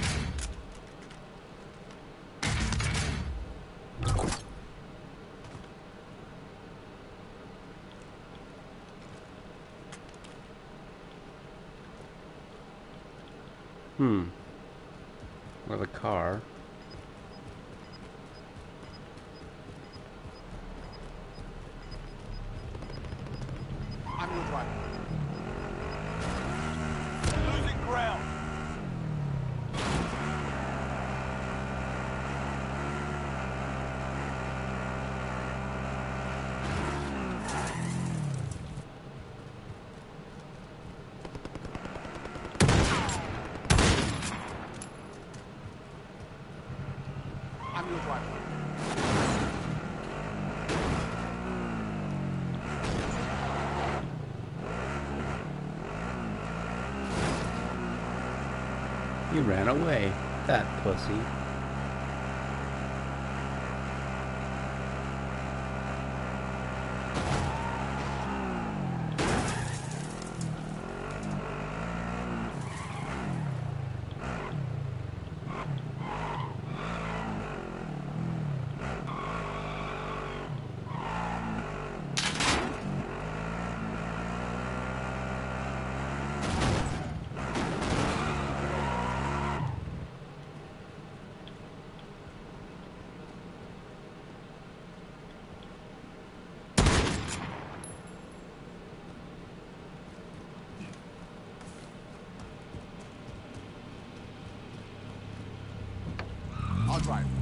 With a car. I'm your driver. Losing ground. I'm your driver. You ran away, that pussy.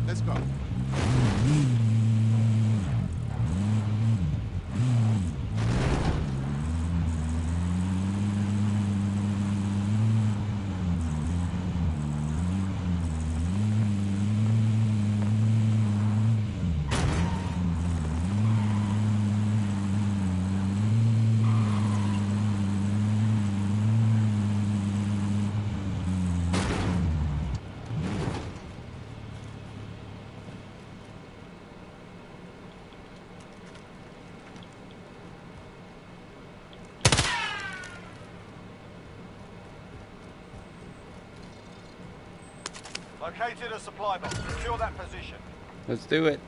Let's go. Located a supply box. Secure that position. Let's do it.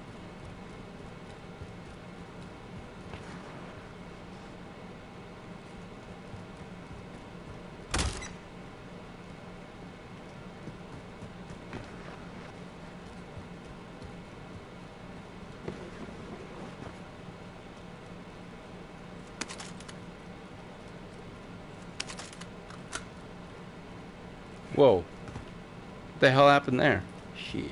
Whoa. What the hell happened there? Shit.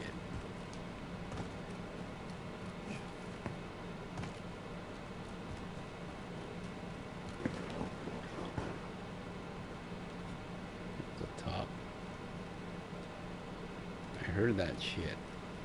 The top. I heard that shit.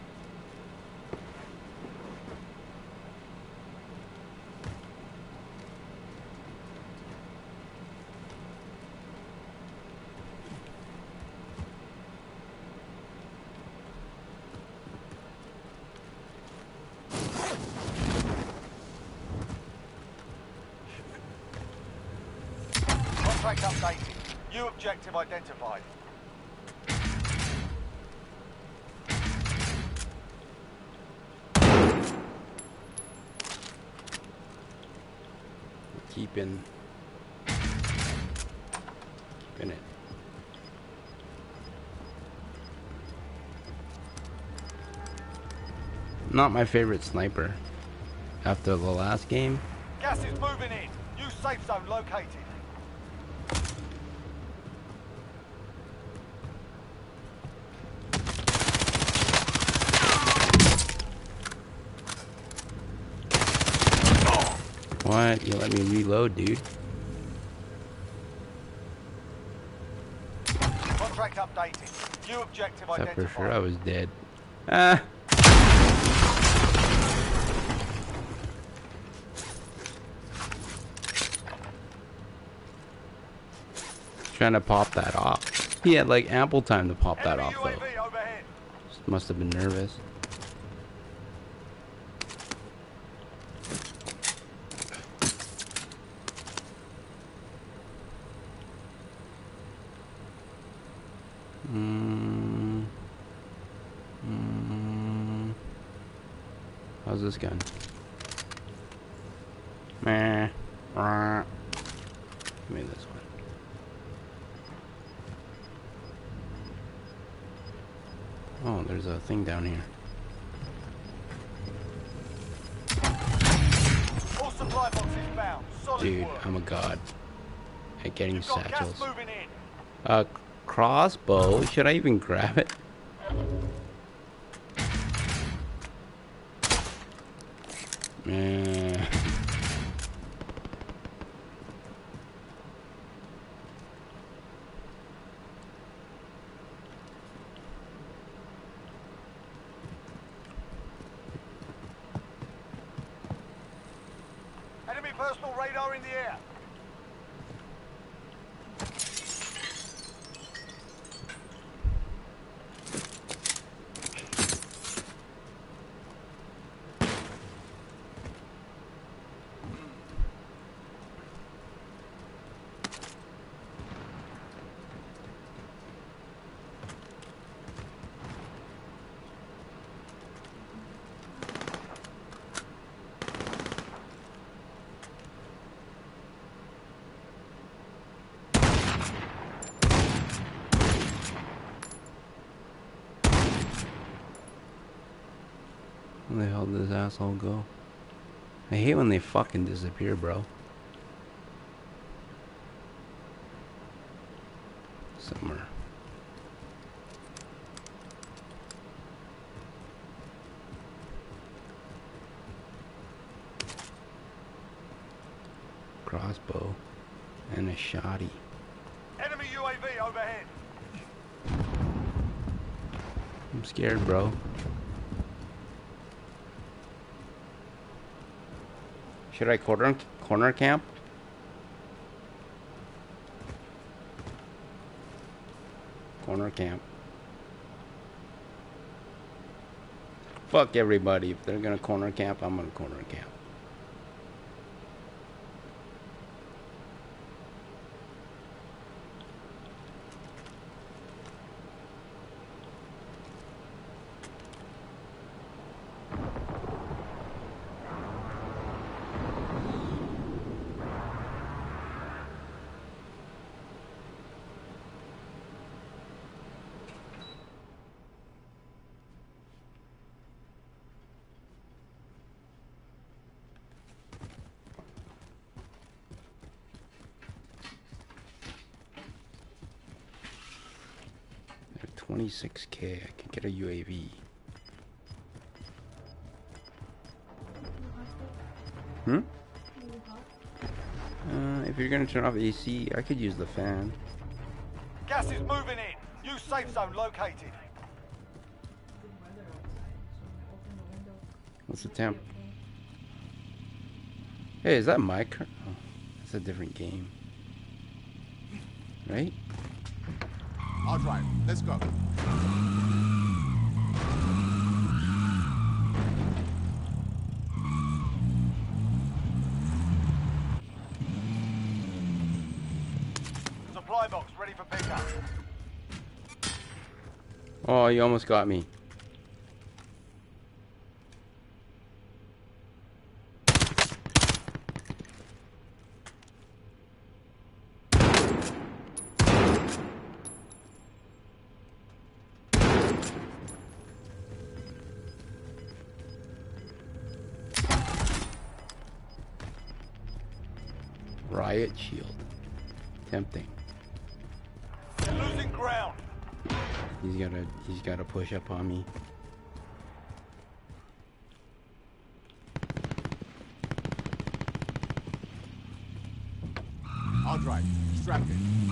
Contract updated. New objective identified. Keeping it. Not my favorite sniper after the last game. Gas is moving in. New safe zone located. What? You let me reload, dude. Contract updated. New objective Except identified. for sure I was dead. Ah. Trying to pop that off. He had like ample time to pop that off though. UAV overhead. Just must have been nervous. How's this gun? Meh. Give me this one. Oh, there's a thing down here. All supply boxes bound. Solid Dude, work. I'm a god at getting You've got gas satchels. moving in. Crossbow? Should I even grab it? Yeah. Enemy personal radar in the air. Where the hell did this asshole go? I hate when they fucking disappear, bro. Somewhere. crossbow and a shotty. Enemy UAV overhead. I'm scared, bro. Should I corner camp? Corner camp. Fuck everybody. If they're gonna corner camp, I'm gonna corner camp. I have 26K. I can get a UAV. Hmm? If you're gonna turn off AC, I could use the fan. Gas is moving in. New safe zone located. What's the temp? Hey, is that my car? Oh, that's a different game. Right? I'll drive. Let's go. Supply box ready for pickup. Oh, you almost got me. Riot shield. Tempting. You're losing ground. He's gotta push up on me. I'll drive. Strap in.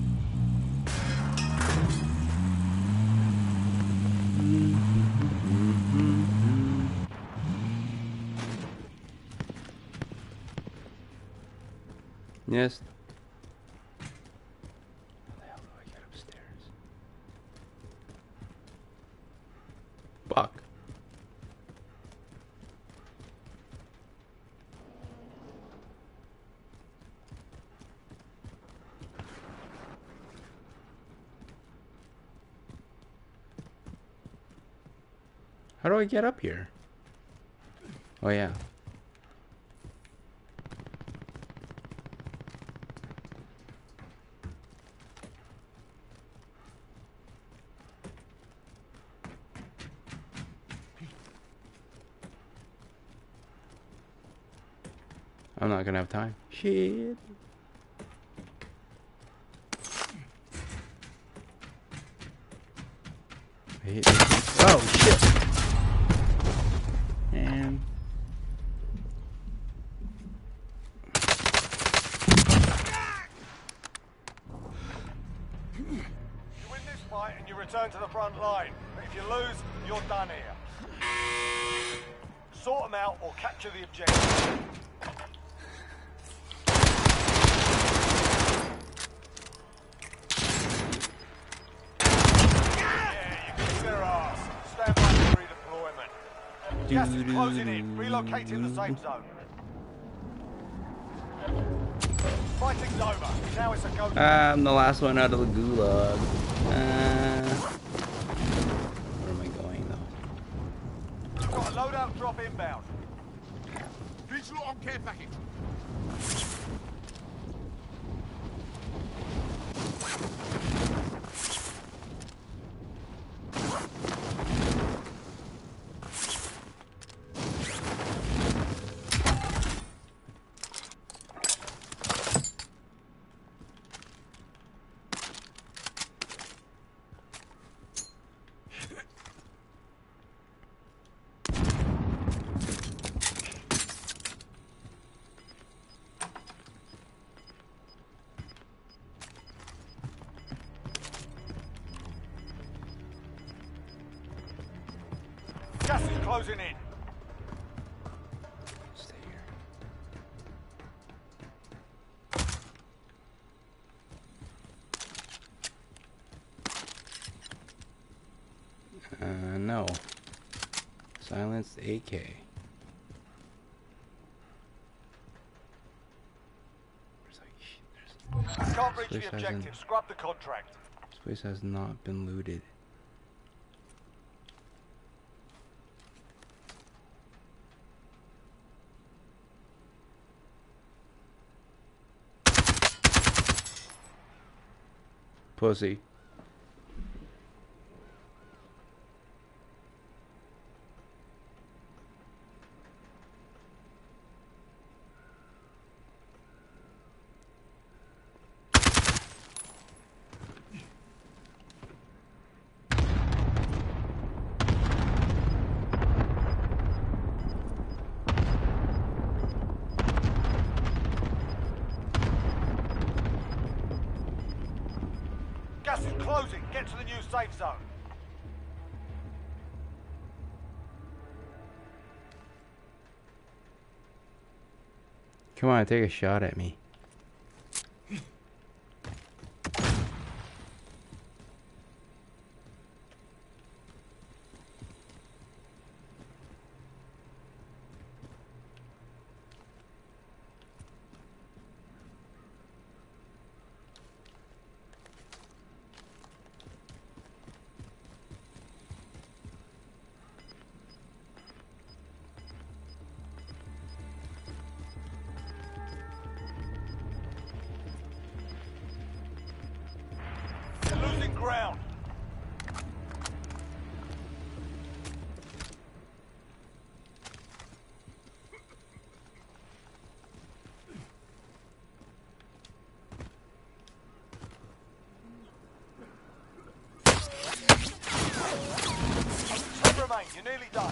Yes. How the hell do I get upstairs? Fuck. How do I get up here? Oh yeah. I'm not gonna have time. Shit. Oh shit. And You win this fight and you return to the front line. But if you lose, you're done here. Sort them out or capture the objective. Stand by for redeployment. Gas is closing in. Relocating the safe zone. Fighting's over. Now it's a go. I'm the last one out of the gulag. Where am I going though? You've got a loadout drop inbound. Visual on care package. Gas is closing in. Stay here. No. Silenced AK. Can't reach This the place objective. Scrub the contract. This place has not been looted. Pussy. Gas is closing. Get to the new safe zone. Come on, take a shot at me. You're losing ground. Ten remain. You're nearly done.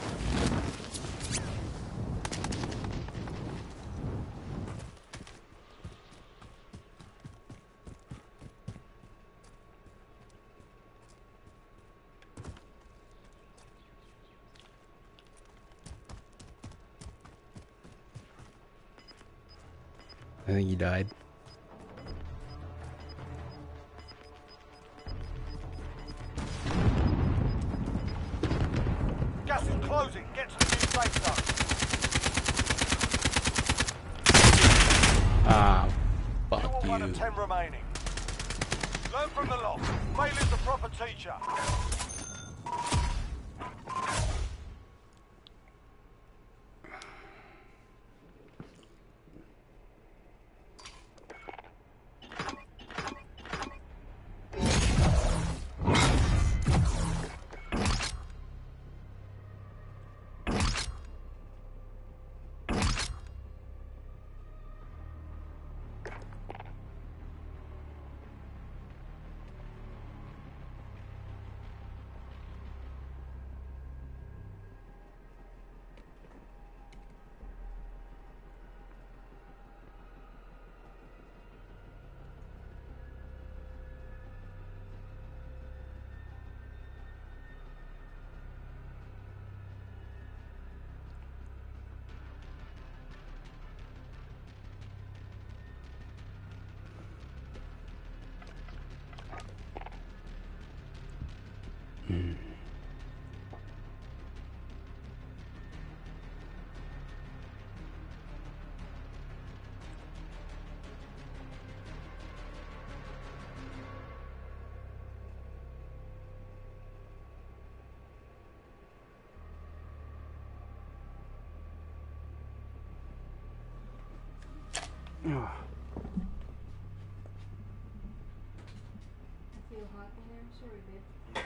I think he died. Gas is closing. Get to the new safe zone. Ah, fuck You are one of you. 10 remaining. Learn from the lot. Failure's the proper teacher. I feel hot in here. Sorry, babe.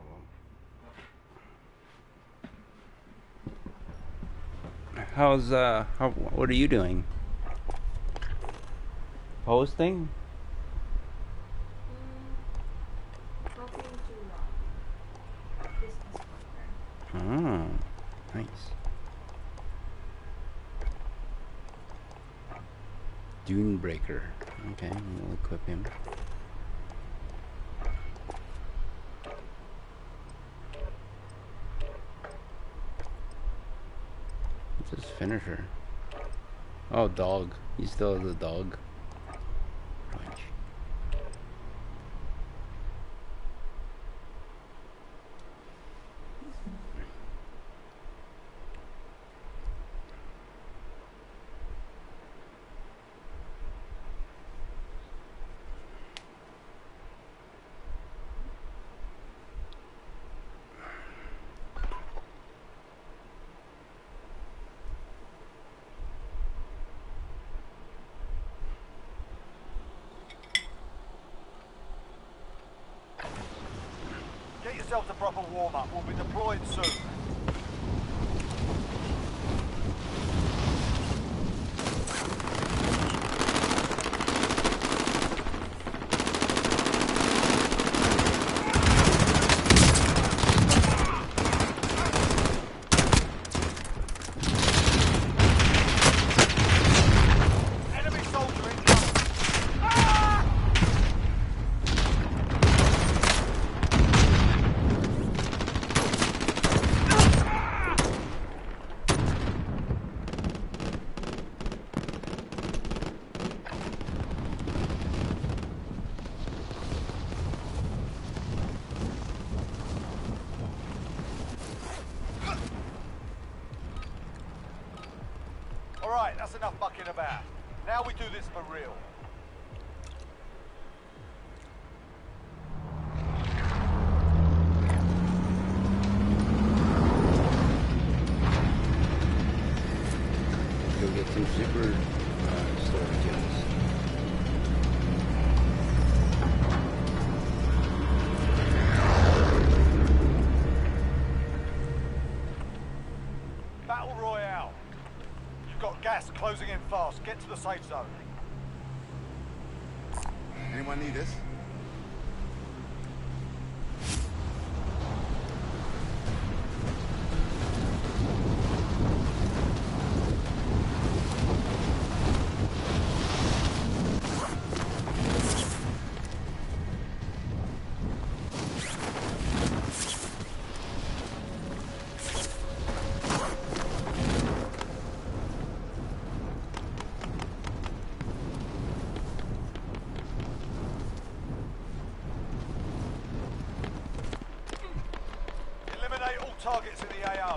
What are you doing? Posting? Talking to business partner. Oh, nice. Dune Breaker. Okay, we'll equip him. What's his finisher? Oh, dog. He still has a dog. Crunch. Get yourselves a proper warm-up. We'll be deployed soon. Enemy soldier incoming. Alright, that's enough mucking about. Now we do this for real. Go get some super storage units. Battle Royale. You've got gas closing in fast. Get to the safe zone. Anyone need this? Eliminate all targets in the AO.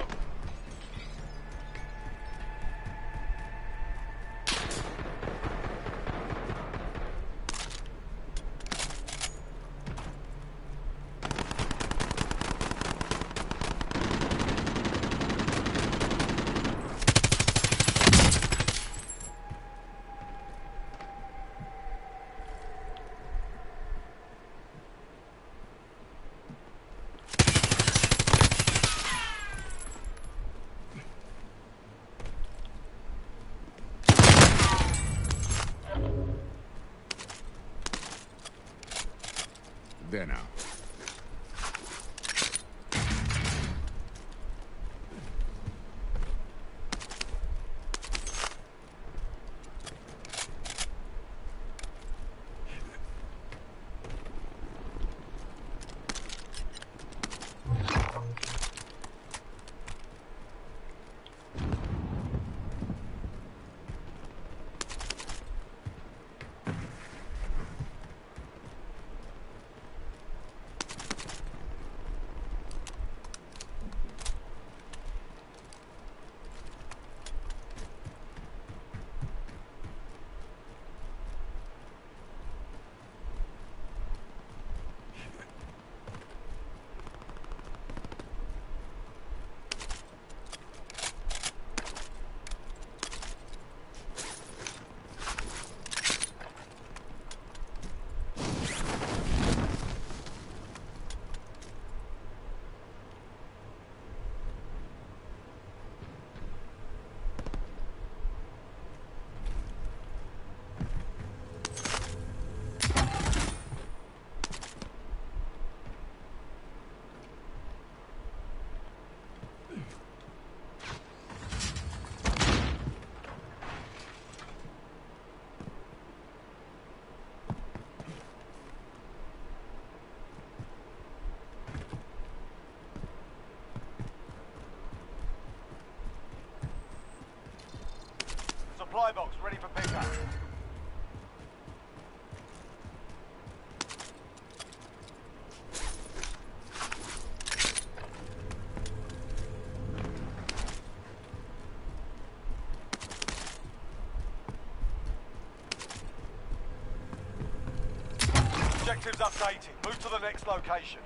Objectives updated. Move to the next location.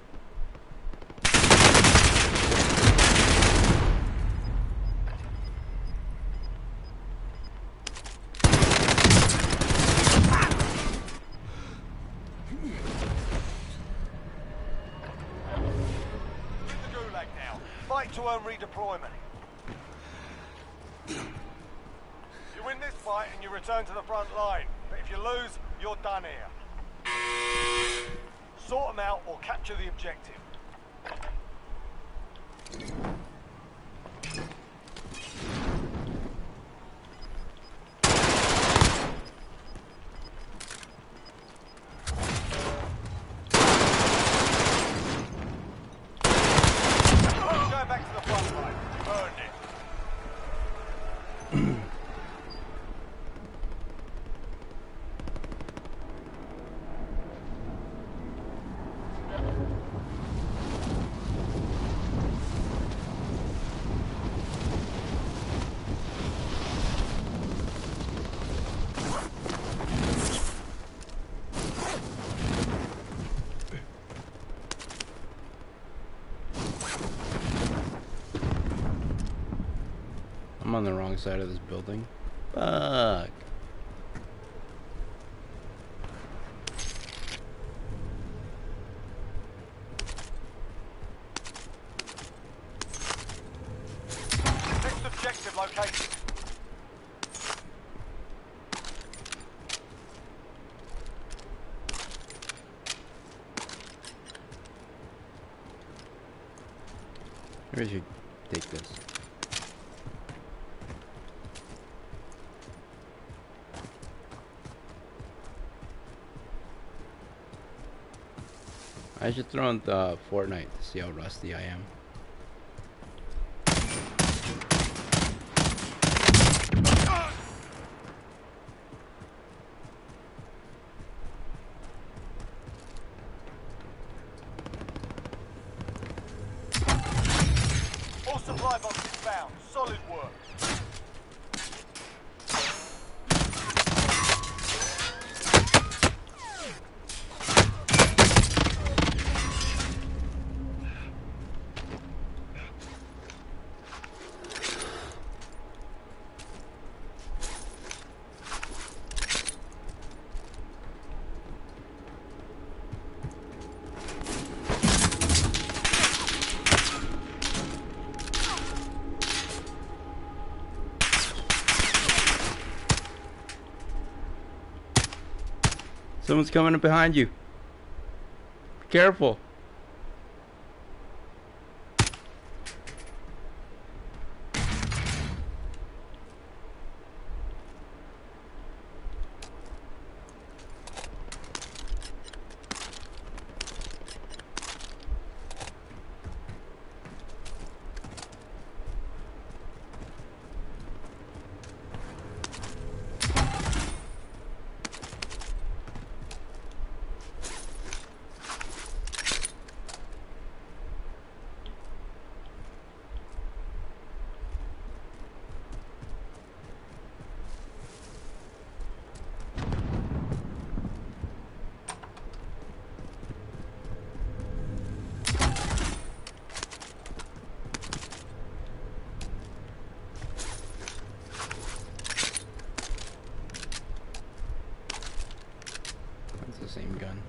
With the Gulag now. Fight to earn redeployment. You win this fight and you return to the front line. But if you lose, you're done here. Sort them out or capture the objective. Go back to the front line. You've earned it. I'm on the wrong side of this building. Fuck. Next objective location. Maybe I should take this. I should throw in the Fortnite to see how rusty I am. All supply boxes found. Solid work. Someone's coming up behind you. Be careful. That's the same gun.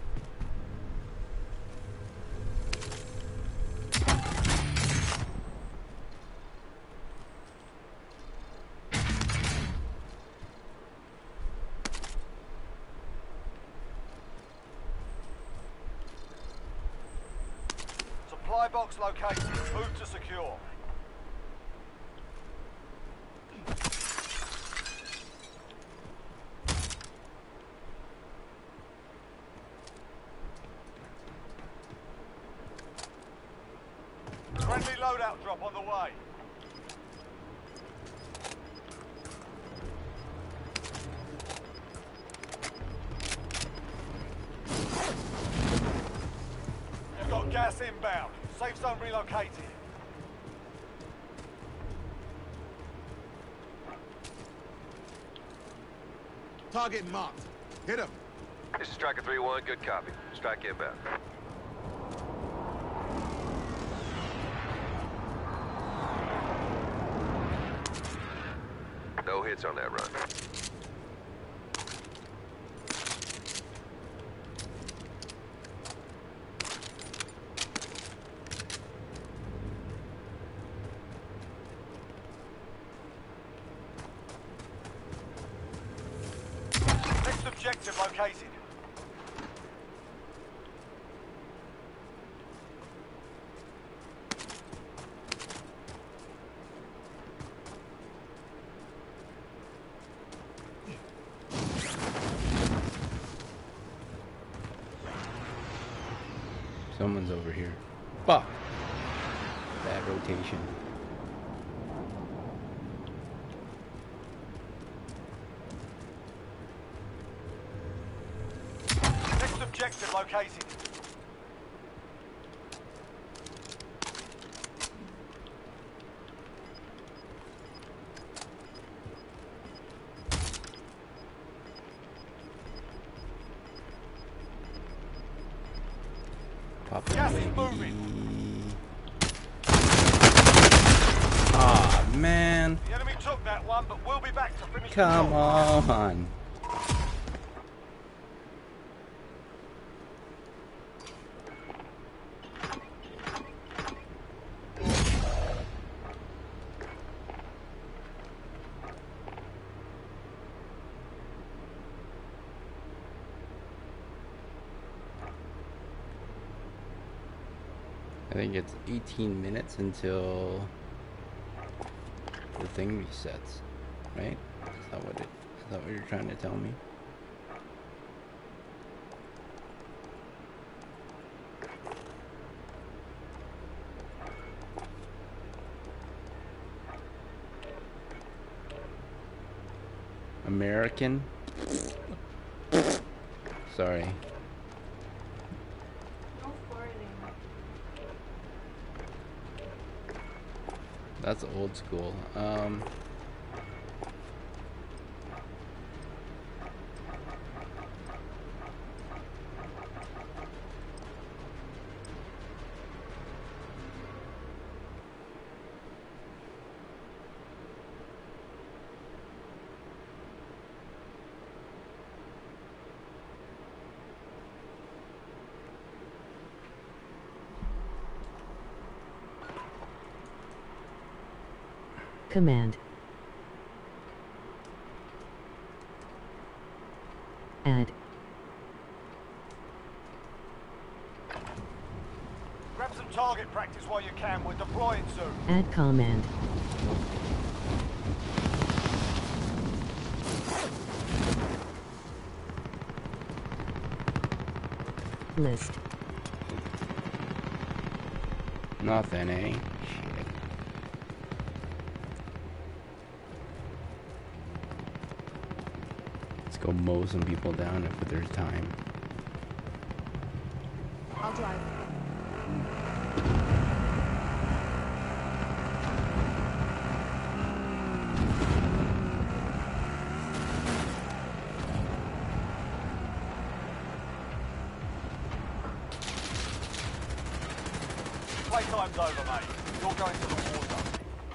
Supply box located. Move to secure. Friendly loadout drop on the way. You've got gas inbound. Safe zone relocated. Target marked. Hit him. This is Striker 3-1, good copy. Strike inbound. No hits on that run. Next objective located. Someone's over here. Fuck. Bad rotation. Next objective located. Pop Gas is baby. moving. Aw, man. The enemy took that one, but we'll be back to finish the Come job. on. I think it's 18 minutes until the thing resets, right? Is that what you're trying to tell me? American? Sorry. No farting. That's old school. Command. Add. Grab some target practice while you can. We're deploying soon. Add command. List. Nothing, eh? Shit. Let's go mow some people down if there's time. I'll drive. Playtime's over, mate. You're going to the war zone.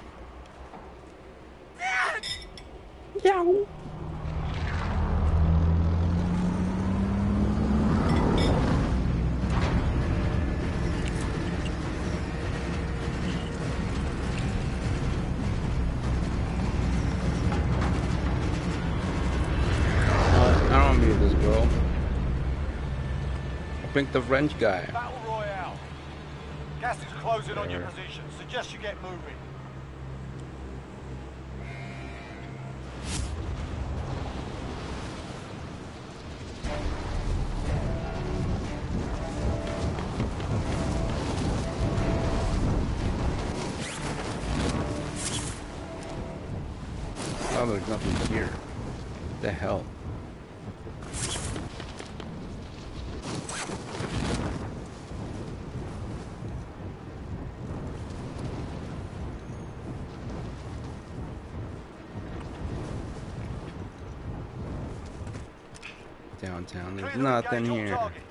I don't want to be with this girl. I think the French guy. Battle Royale. Gas is closing on your position. Suggest you get moving. Oh, there's nothing here. What the hell? downtown. Clear There's to nothing engage all here. targets.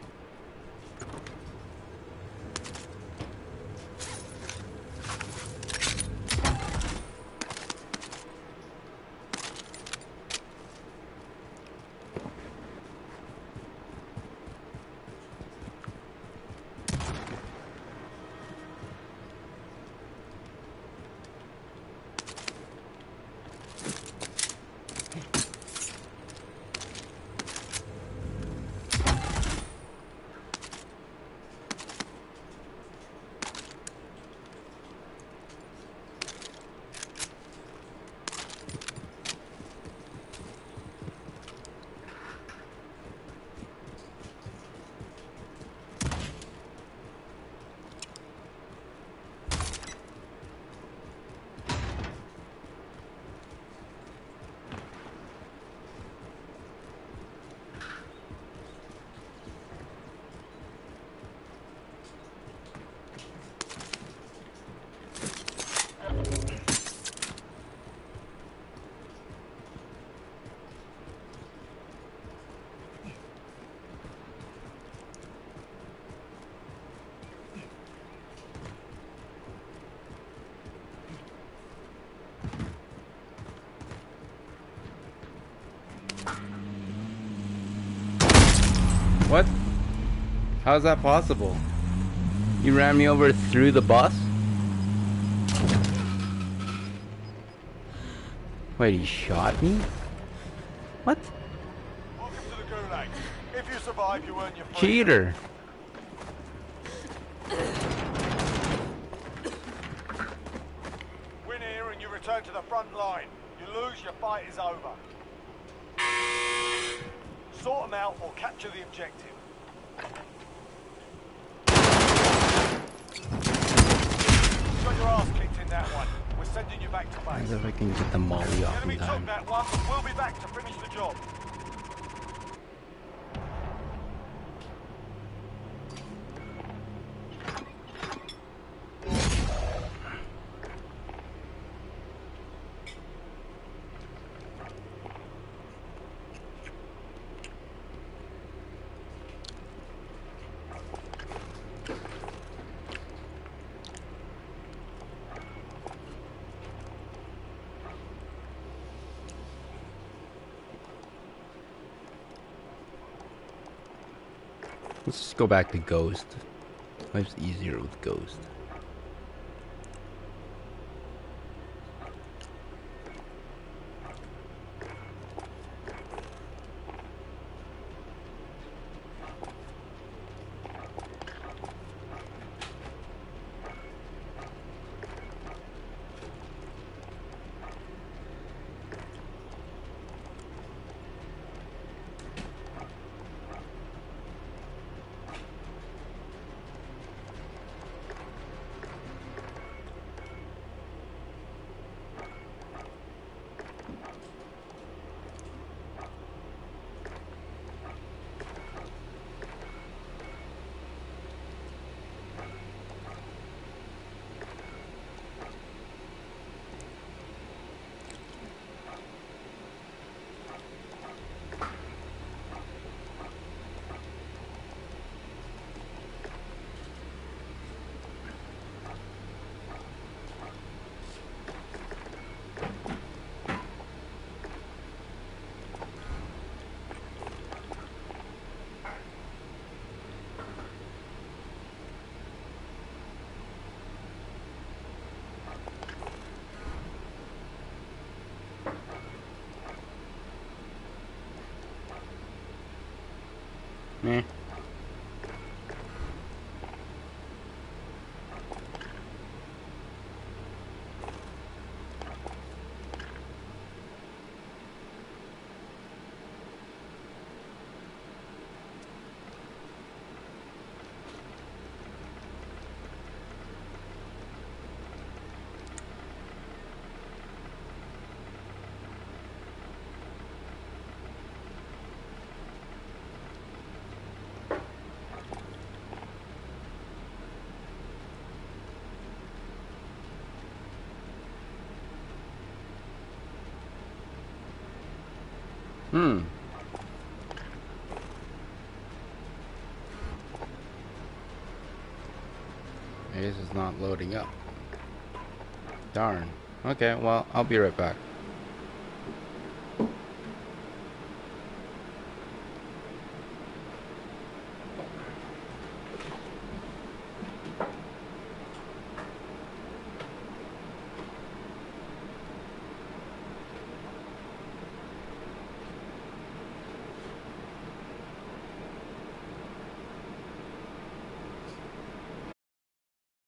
What? How is that possible? You ran me over through the bus? Wait, he shot me? What? Welcome to the Gulag. If you survive, you earn your freedom. Cheater. Win here and you return to the front line. You lose, your fight is over. Sort them out or capture the objective. You got your ass kicked in that one. We're sending you back to As base. if I can get the molly The off enemy in took time. that one, but we'll be back to finish the job. Let's just go back to Ghost. Life's easier with Ghost. Eh. I guess it's not loading up. Darn. Okay, well, I'll be right back.